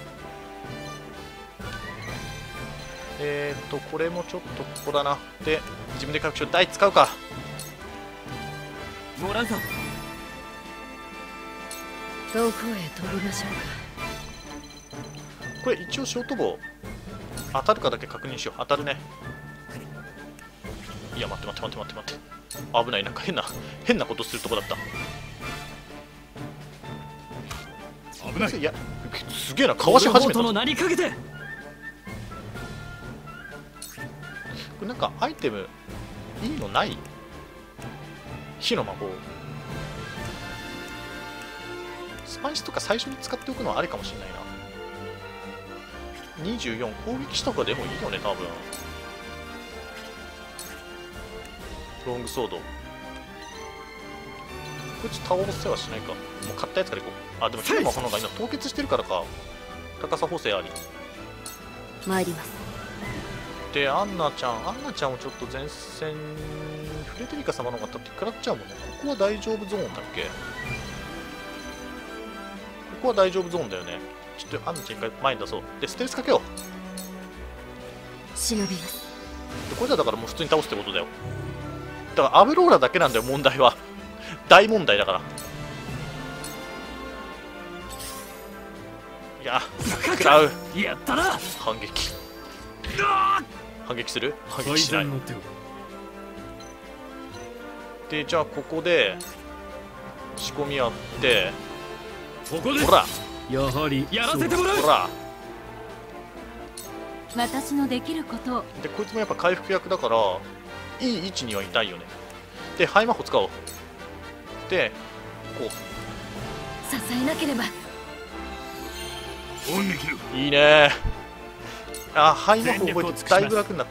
これもちょっとここだな。で、自分で回復しよう。台使うか。 もらうぞ。 どこへ飛びましょうこれ一応ショートボウ当たるかだけ確認しよう。当たるね。いや、待って。危ない。なんか変なことするとこだった。 危ない。 いや、すげえな。かわし始めた。 の名にかけて。 これなんかアイテムいいのない？火の魔法。スパイスとか最初に使っておくのはありかもしれないな。24攻撃した方がでもいいよね、多分。ロングソード。こいつ倒せはしないか。もう買ったやつからいこう。あ、でも火の魔法の方が今凍結してるからか。高さ補正あり。 参ります。 で、アンナちゃんをちょっと前線、フレデリカ様の方が立って食らっちゃうもんね。ここは大丈夫ゾーンだっけ？ここは大丈夫ゾーンだよね。ちょっとアンナちゃん一回前に出そう。で、ステルスかけよう。忍びます。 で、これだからもう普通に倒すってことだよ。だからアブローラだけなんだよ、問題は。大問題だから。いや、食らう。 やったな。 反撃。反撃する？反撃しない。で、じゃあここで仕込みやって、 ここでほら、 やはりやらせてもらう。 ほら、 私のできることを。 で、こいつもやっぱ回復役だからいい位置にはいたいよね。で、ハイ魔法使おう。で、こう支えなければ。 いいね。あ、ハイ魔法覚えてだいぶ楽になった。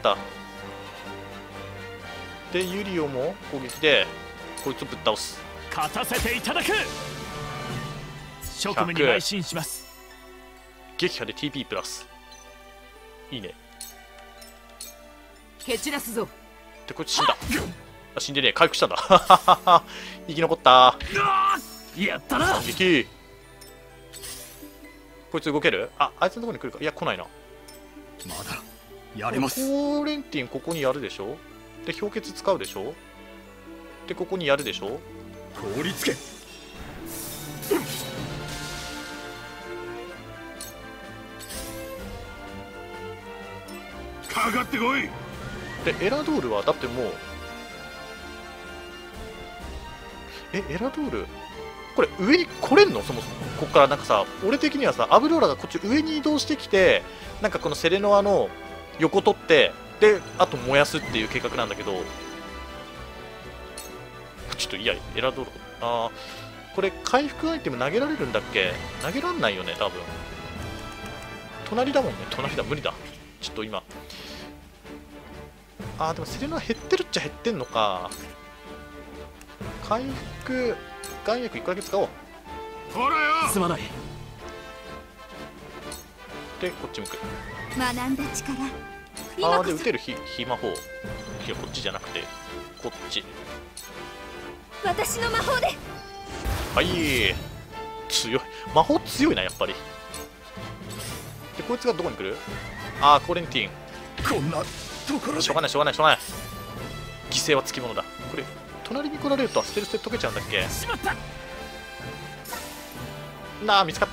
で、ユリオも攻撃でこいつをぶっ倒す。 勝たせていただく。職務に邁進します。 撃破で TP プラス。いいね。 蹴散らすぞ。 で、こいつ死んだ。あ、死んでねえ。回復したんだ。生き残った。 やったな。 反撃。こいつ動ける？あいつのところに来るか。いや、来ないな。 まだやれます。 コーレンティンここにやるでしょ。で、氷結使うでしょ。で、ここにやるでしょ。 凍りつけ。 かかってこい。 でエラドールはだってもうエラドールこれ上に来れんの？そもそもこっからなんかさ、俺的にはさ、アブローラがこっち上に移動してきて、なんかこのセレノアの横取って、であと燃やすっていう計画なんだけど、ちょっといや、エラドール、これ回復アイテム投げられるんだっけ？投げらんないよね、多分。隣だもんね、隣だ、無理だ。ちょっと今。でもセレノア減ってるっちゃ減ってんのか。回復、眼薬1個だけ使おう。 ほらよ。 すまない。 で、こっち向く。 学んだ力。 で、撃てる火魔法。いや、こっちじゃなくて、こっち。 私の魔法で。 はい、強い。魔法強いな、やっぱり。で、こいつがどこに来る？コレンティン。 こんなところで。 しょうがない、しょうがない、しょうがない。犠牲はつきものだ。これ、隣に来られるとステルスで溶けちゃうんだっけ？ しまった。 見つかった。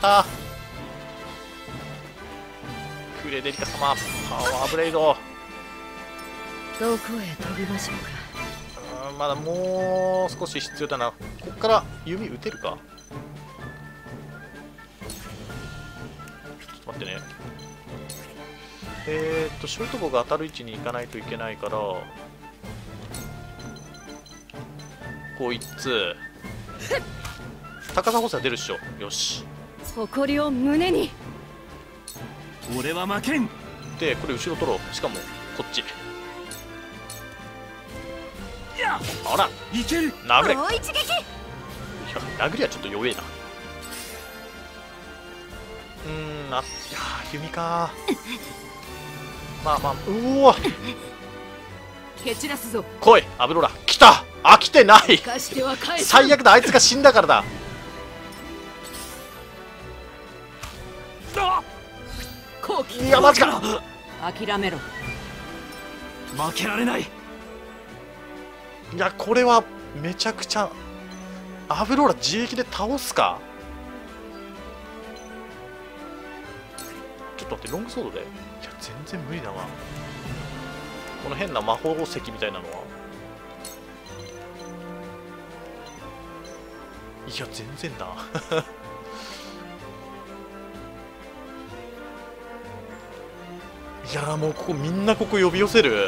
フレデリカ様、パワーブレイド。 どこへ飛びましょうか。 まだもう少し必要だな。こっから弓撃てるか？ちょっと待ってね。ショートボウが当たる位置に行かないといけないから、こいつ高さ補正出るっしょ。よし、 誇りを胸に。 俺は負けん。 でこれ後ろ取ろう。しかもこっち。あら、 いける。 殴れ。いもう一撃。 や、殴りはちょっと弱えな。いや弓か。まあうわ、 蹴散らすぞ。 来いアブローラ。来た。来てない。 かしては返す。 最悪だ、あいつが死んだからだ。いやマジか。 諦めろ。 負けられない。 いや、これはめちゃくちゃアブローラ自力で倒すか。ちょっと待って、ロングソードで。いや、全然無理だわ。この変な魔法石みたいなのは。いや、全然だ。いや、もうここみんなここ呼び寄せる。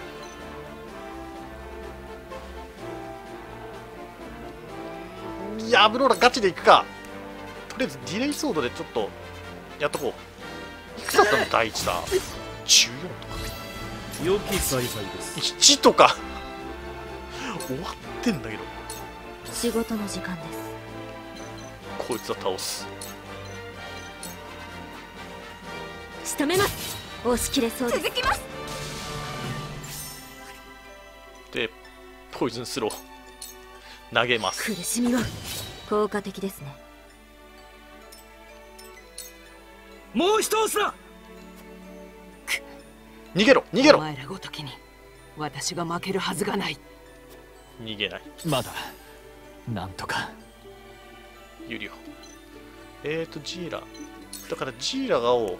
いや、アブローラガチでいくか。とりあえずディレイソードでちょっとやっとこう。いくつだったの第1だ。14とか良き采配です。 1とか終わってんだけど。 仕事の時間です。 こいつは倒す。 仕留めます。押し切れそうです。 続きます。 でポイズンスロー投げます。 苦しみは効果的ですね。 もう一押すな。 逃げろ逃げろ。 お前らごときに私が負けるはずがない。 逃げない。 まだなんとか。 ユリオ。ジーラだからジーラがを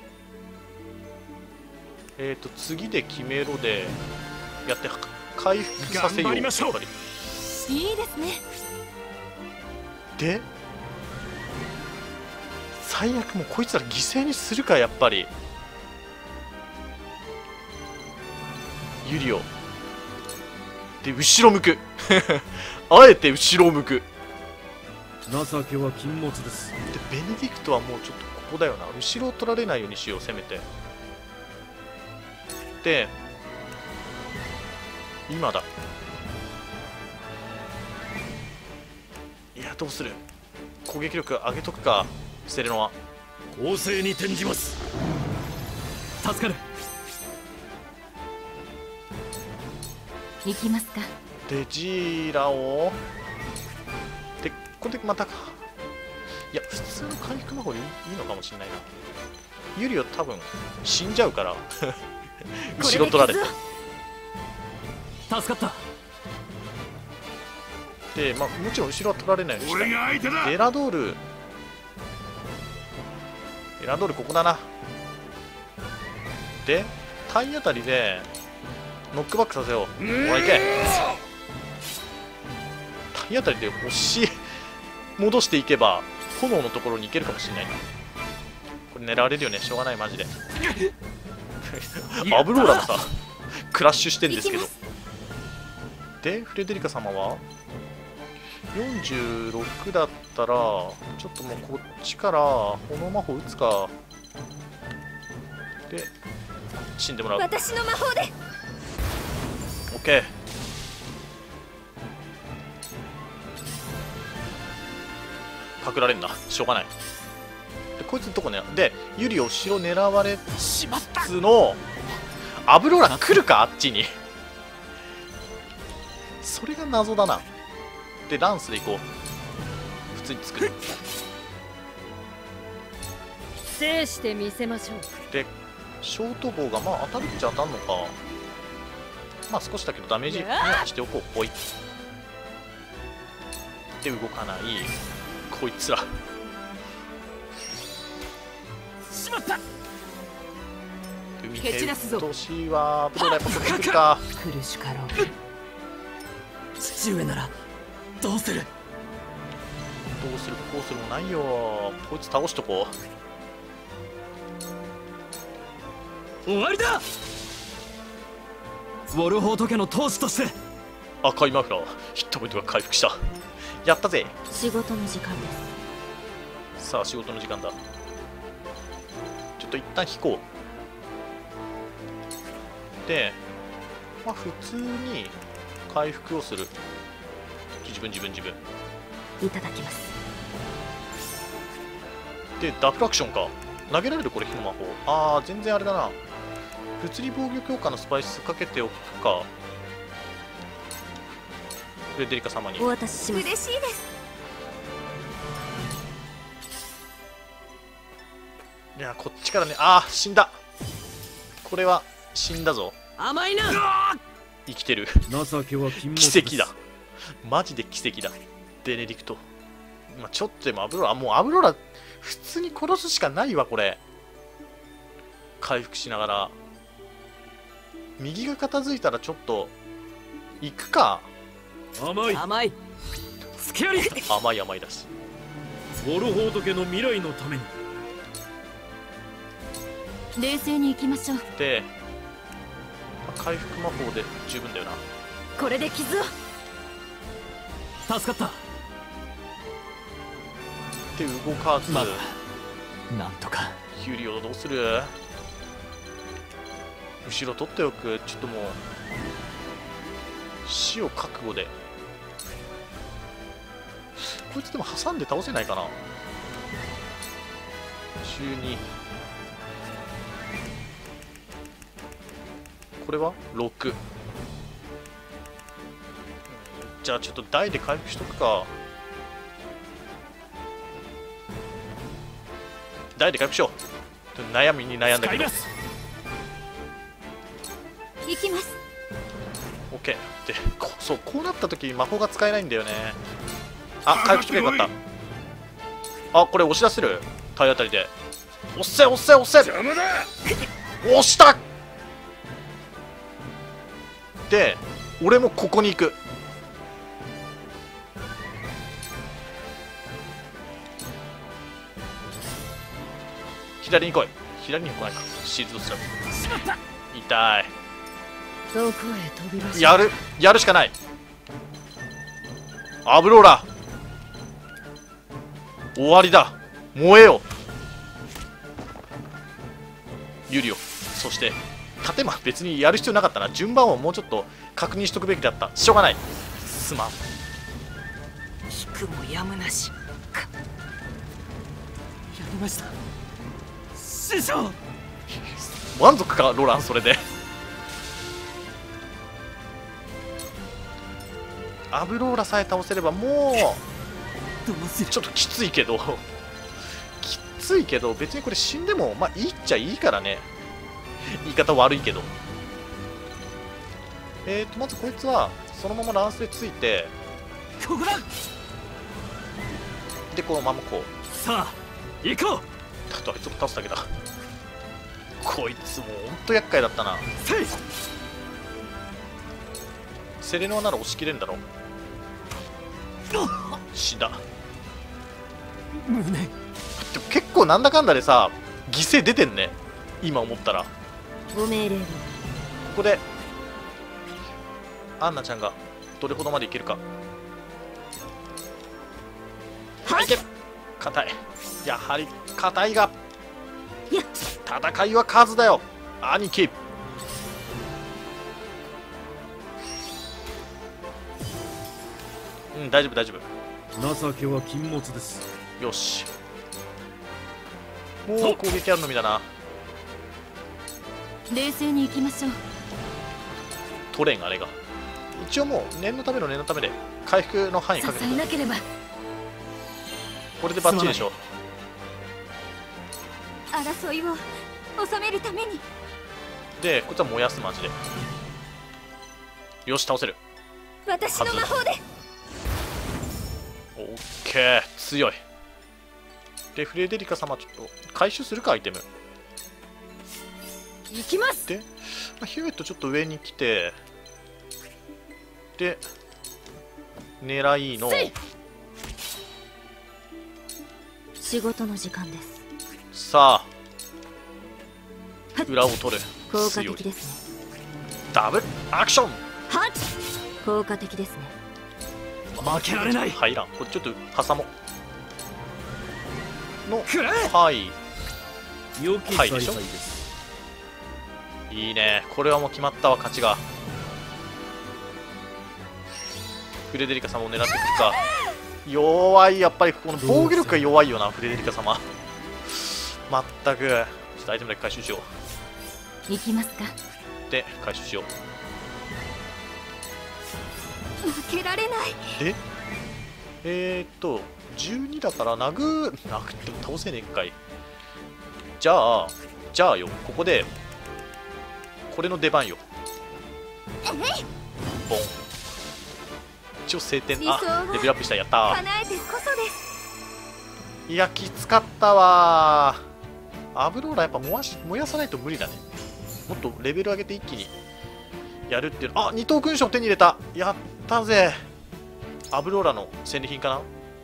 次で決めろでやって回復させよう。 頑張りましょう。 いいですね。 で最悪もうこいつら犠牲にするか。やっぱりユリオで後ろ向くあえて後ろを向く。 情けは禁物です。 でベネディクトはもうちょっとここだよな。後ろを取られないようにしよう、せめて。で今だ。いや、どうする。攻撃力上げとくか。セレノは攻勢に転じます。 助かる。 行きますか。 でジーラをでこれでまたか。いや、普通の回復魔法でいいのかもしれないな。ユリオ多分死んじゃうから後ろ取られて。 助かった。 で、まあ、もちろん後ろは取られないようにした。 俺が相手だ。 エラドールここだな。で体当たりでノックバックさせよう。ほらいけ。体当たりで押し戻していけば炎のところに行けるかもしれないな。これ狙われるよね、しょうがない、マジで。アブローラもさクラッシュしてんですけど。でフレデリカ様は46だったらちょっともうこっちから炎魔法打つか。で死んでもらう。 私の魔法で。 オッケー。隠られんな、しょうがない。でこいつのとこね。でユリを後ろ狙われつつのアブローラ来るか、あっちに。それが謎だな。でランスで行こう。普通に作る。 制してみせましょう。 でショートボウがまあ当たるっちゃ当たんのか。まあ少しだけどダメージしておこう。ほいで動かないこいつら。 しまった。 海蹴散らすぞ。 年はアブローラやっぱこっち来るか。 苦しかろう。 父上ならどうする。 どうするこうするもないよ。こいつ倒しとこう。終わりだ。ウォルホート家の当主として。 赤いマフラーヒットポイントが回復した。やったぜ。 仕事の時間です。 さあ仕事の時間だ。ちょっと一旦引こう。でまあ普通に回復をする。自分いただきます。 でダフラクションか。投げられるこれ火の魔法。ああ全然あれだな。物理防御強化のスパイスかけておくか。フレデリカ様にお渡しします。 嬉しいです。 いやこっちからね。ああ死んだ。これは死んだぞ。 甘いな。 生きてる。 情けは禁物。 奇跡だ。マジで奇跡だ。ベネディクト。まあ、ちょっとでもアブローラ、もうアブローラ普通に殺すしかないわこれ。回復しながら右が片付いたらちょっと行くか。 甘い甘い。 スケアリ甘い甘いだし。 ウォルホート家の未来のために。 冷静に行きましょう。 で、まあ、回復魔法で十分だよな。 これで傷を。 助かった。 で動かず、 まだなんとか。 ユリオどうする。後ろ取っておく。ちょっともう死を覚悟で。こいつでも挟んで倒せないかな。12。これは6。じゃあちょっと台で回復しとくか。台で回復しよう。悩みに悩んだけど。 行きます。 OK でそうこうなった時魔法が使えないんだよね。あ回復しとけばよかった。あこれ押し出せる。体当たりで押せ押せ押せ。邪魔だ。押した。で俺もここに行く。左に来い。左に来ないか。シールドスラブ。痛い。 どこへ飛びましょう。 やるしかない。アブローラ終わりだ。燃えよユリオ。そして盾間別にやる必要なかったな。順番をもうちょっと確認しとくべきだった。しょうがない。すまん。 引くもやむなし。 やりました師匠。 満足かロラン。それでアブローラさえ倒せればもうちょっときついけど別にこれ死んでもまあいいっちゃいいからね。言い方悪いけど。まずこいつはそのままランスでついて、 ここだ。 でこのままこうさあ行こう。 あとあいつも倒すだけだ。 こいつもうほんと厄介だったな。セレノアなら押し切れんだろ。死んだ。 胸でも結構なんだかんだでさ犠牲出てんね、今思ったら。 ご命令を。 ここでアンナちゃんがどれほどまでいけるか。はい、いける。硬い。やはり硬いが、戦いは数だよ兄貴。うん、大丈夫大丈夫。 情けは禁物です。 よし、もう攻撃あるのみだな。 冷静に行きましょう。 取れんあれが。一応もう念のための念のためで回復の範囲かけて支えなければ。 これでバッチリでしょ。 争いを収めるために。 でこいつは燃やすマジで。よし倒せる。 私の魔法で。 オッケー、強い。でフレデリカ様ちょっと回収するかアイテム。 行きます。 で、ヒューエットちょっと上に来て、で狙いの仕事の時間です。 さあ裏を取る。 効果的ですね。 ダブルアクション。 はっ、効果的ですね。 負けられない。 入らん。これちょっと挟もうの。はい良きはいでしょ。いいね、これはもう決まったわ、勝ちが。フレデリカ様を狙ってくるか。弱い、やっぱりこの防御力が弱いよなフレデリカ様。まったく。ちょっとアイテムだけ回収しよう。行きますか。 で回収しよう。負けられない。 で12だから殴っても倒せねえかい。じゃあよ、ここでこれの出番よ。ボン。一応晴天。あ、レベルアップした。やったー。 叶えてこそです。 いやきつかったわー。アブローラやっぱ燃やさないと無理だね。もっとレベル上げて一気にやるっていう。あ、二等勲章手に入れた。やったぜ。アブローラの戦利品かな。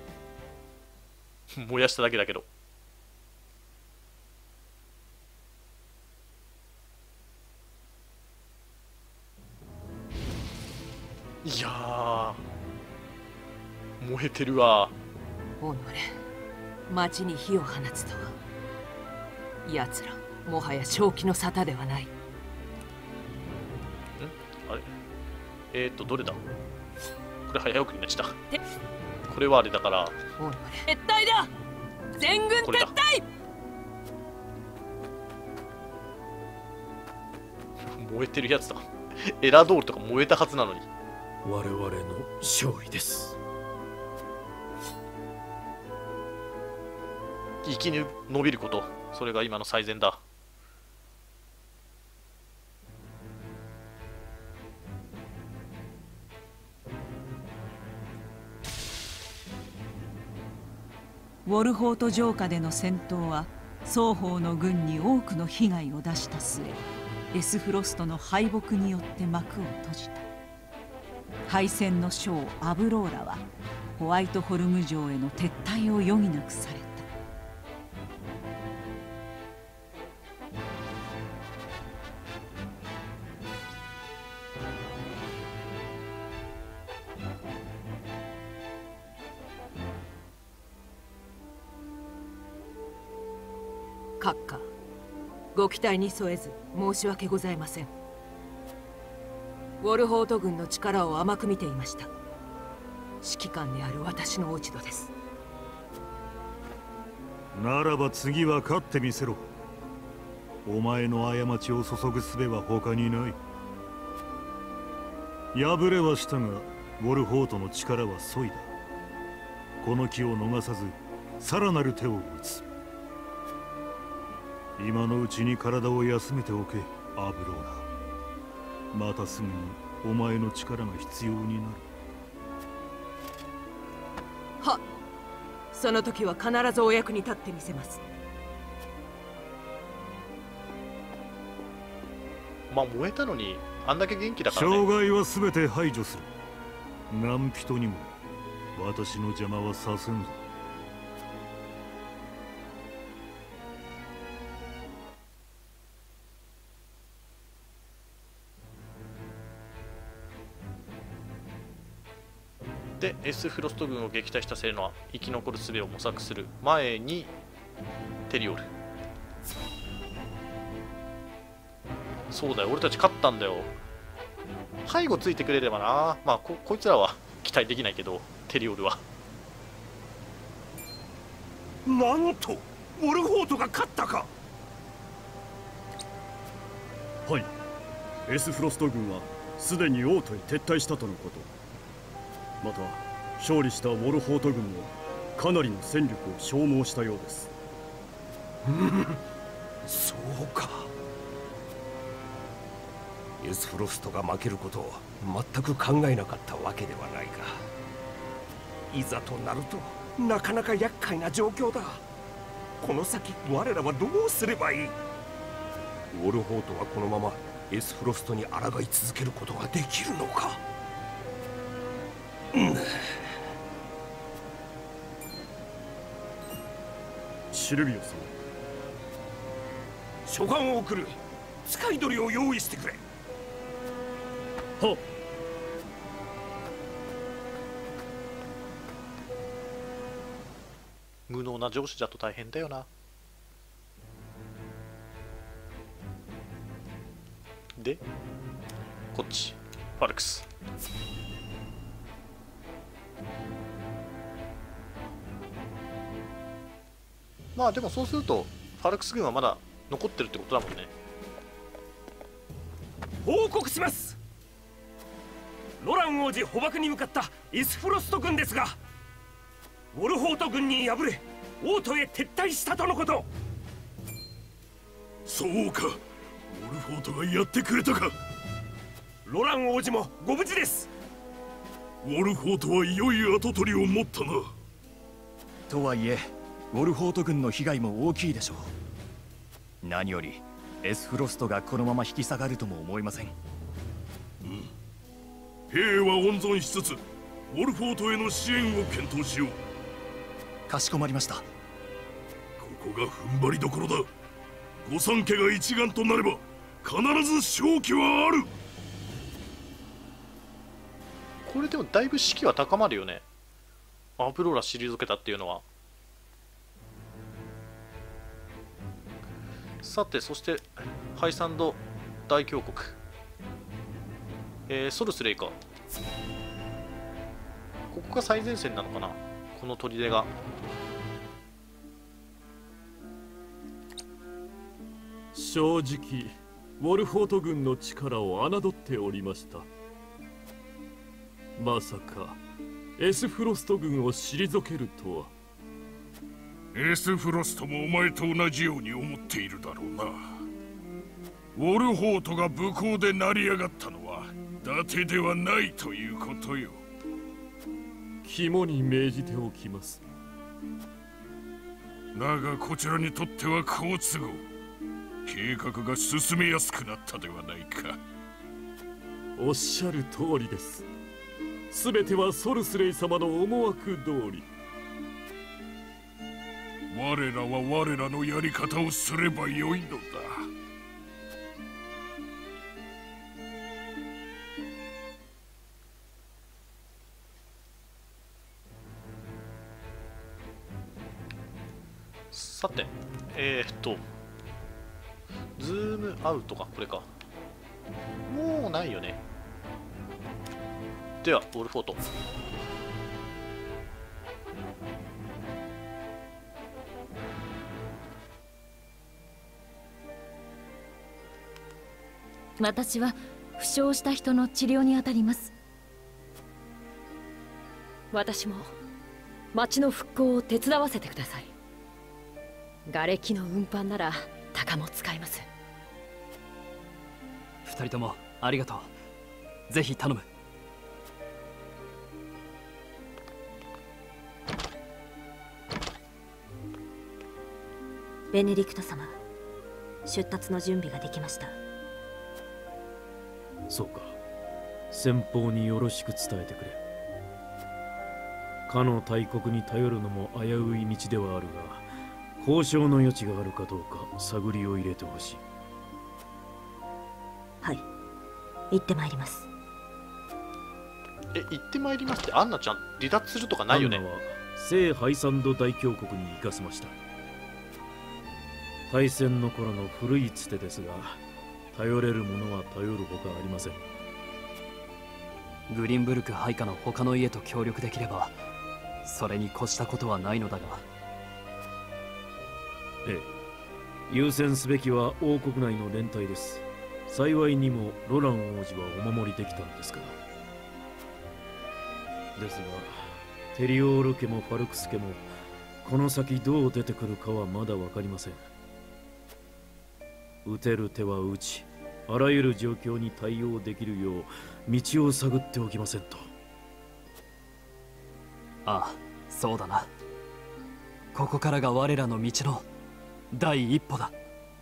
燃やしただけだけど。いやー燃えてるわ。 己町に火を放つとは奴らもはや正気の沙汰ではない。 あれどれだ。これ早送りになっちゃった。これはあれだから撤退だ。全軍撤退。 燃えてるやつだ。エラドールとか燃えたはずなのに。 我々の勝利です。 生き延びること、それが今の最善だ。 ウォルホート城下での戦闘は双方の軍に多くの被害を出した末、エスフロストの敗北によって幕を閉じた。敗戦の将アブローラはホワイトホルム城への撤退を余儀なくされた。 閣下、ご期待に添えず申し訳ございません。ウォルホート軍の力を甘く見ていました。指揮官である私の落ち度です。 ならば次は勝ってみせろ。お前の過ちを注ぐ術は他にない。敗れはしたがウォルホートの力は削いだ。この機を逃さずさらなる手を打つ。今のうちに体を休めておけ、アブローラ。またすぐにお前の力が必要になる。 はっ、その時は必ずお役に立ってみせます。 まあ燃えたのにあんだけ元気だからね。 障害は全て排除する。何人にも私の邪魔はさせんぞ。 で、エスフロスト軍を撃退したセレナは生き残る術を模索する前にテリオル。そうだよ、俺たち勝ったんだよ。背後ついてくれればな。まあ こいつらは期待できないけど、テリオルは。 なんとウォルフォートが勝ったか。 はい、エスフロスト軍はすでに王都へ撤退したとのこと。また勝利したウォルフォート軍もかなりの戦力を消耗したようです。 そうか。エスフロストが負けることを全く考えなかったわけではないが、いざとなるとなかなか厄介な状況だ。この先我らはどうすればいい。ウォルフォートはこのままエスフロストに抗い続けることができるのか。 シルビオさん、 書簡を送る。使い鳥を用意してくれ。 はっ。 無能な上司だと大変だよな。でこっちファルクス。まあでもそうするとファルクス軍はまだ残ってるってことだもんね。 報告します。ロラン王子捕獲に向かったエスフロスト軍ですが、ウォルフォート軍に敗れ王都へ撤退したとのこと。 そうか、ウォルフォートがやってくれたか。 ロラン王子もご無事です。 ウォルフォートはいよいよ跡取りを持ったな。 とはいえウォルフォート軍の被害も大きいでしょう。何よりエスフロストがこのまま引き下がるとも思えません。 兵は温存しつつウォルフォートへの支援を検討しよう。 かしこまりました。 ここが踏ん張りどころだ。御三家が一丸となれば必ず勝機はある。 これでもだいぶ士気は高まるよね。アブローラ退けたっていうのは。さて、そしてハイサンド大峡谷、ソルスレイか。ここが最前線なのかな、この砦が。 正直ウォルフォート軍の力を侮っておりました。まさかエスフロスト軍を退けるとは。 エスフロストもお前と同じように思っているだろうな。ウォルフォートが武功で成り上がったのは伊達ではないということよ。 肝に銘じておきます。 だがこちらにとっては好都合。計画が進めやすくなったではないか。 おっしゃる通りです。すべてはソルスレイ様の思惑通り。 我らは我らのやり方をすればよいのだ。 さて、ズームアウトか、これか。もうないよね。では、ウォルフォート。 私は負傷した人の治療に当たります。私も町の復興を手伝わせてください。瓦礫の運搬なら鷹も使います。 二人ともありがとう。ぜひ頼む。 ベネディクト様、出立の準備ができました。 そうか。先方によろしく伝えてくれ。かの大国に頼るのも危うい道ではあるが、交渉の余地があるかどうか探りを入れてほしい。 はい、行ってまいります。 行ってまいりますって、アンナちゃん離脱するとかないよね。 アンナは聖ハイサンド大教国に行かせました。大戦の頃の古いつてですが、頼れるものは頼るほかありません。 グリンブルク配下の他の家と協力できればそれに越したことはないのだが。 ええ、優先すべきは王国内の連帯です。幸いにもロラン王子はお守りできたのですから。ですがテリオール家もファルクス家もこの先どう出てくるかはまだ分かりません。撃てる手は撃ち、あらゆる状況に対応できるよう道を探っておきませんと。 ああ、そうだな。ここからが我らの道の第一歩だ。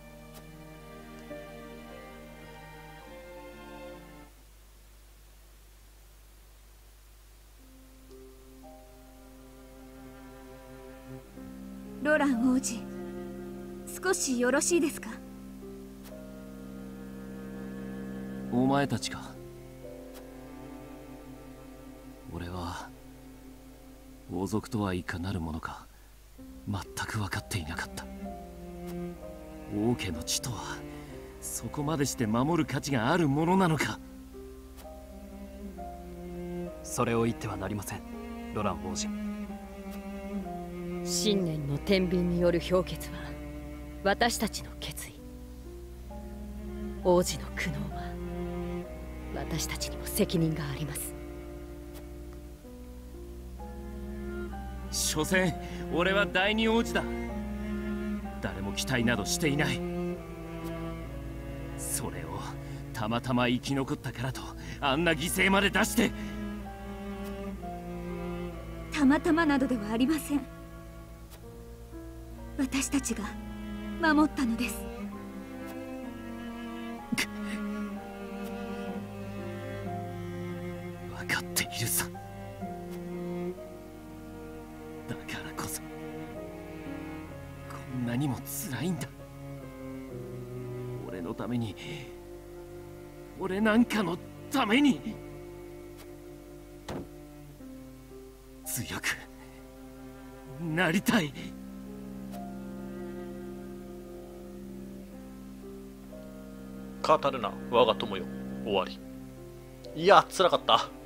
ロラン王子、少しよろしいですか？ お前たちか。俺は王族とはいかなるものか全く分かっていなかった。王家の地とはそこまでして守る価値があるものなのか。それを言ってはなりません、ロラン王子。 信念の天秤による氷結は私たちの決意。王子の苦悩は私たちにも責任があります。 所詮俺は第二王子だ。誰も期待などしていない。それをたまたま生き残ったからとあんな犠牲まで出して。 たまたまなどではありません。私たちが守ったのです。 分かっているさ。だからこそこんなにも辛いんだ。俺のために、俺なんかのために強くなりたい。 語るな我が友よ。終わり。いや辛かった。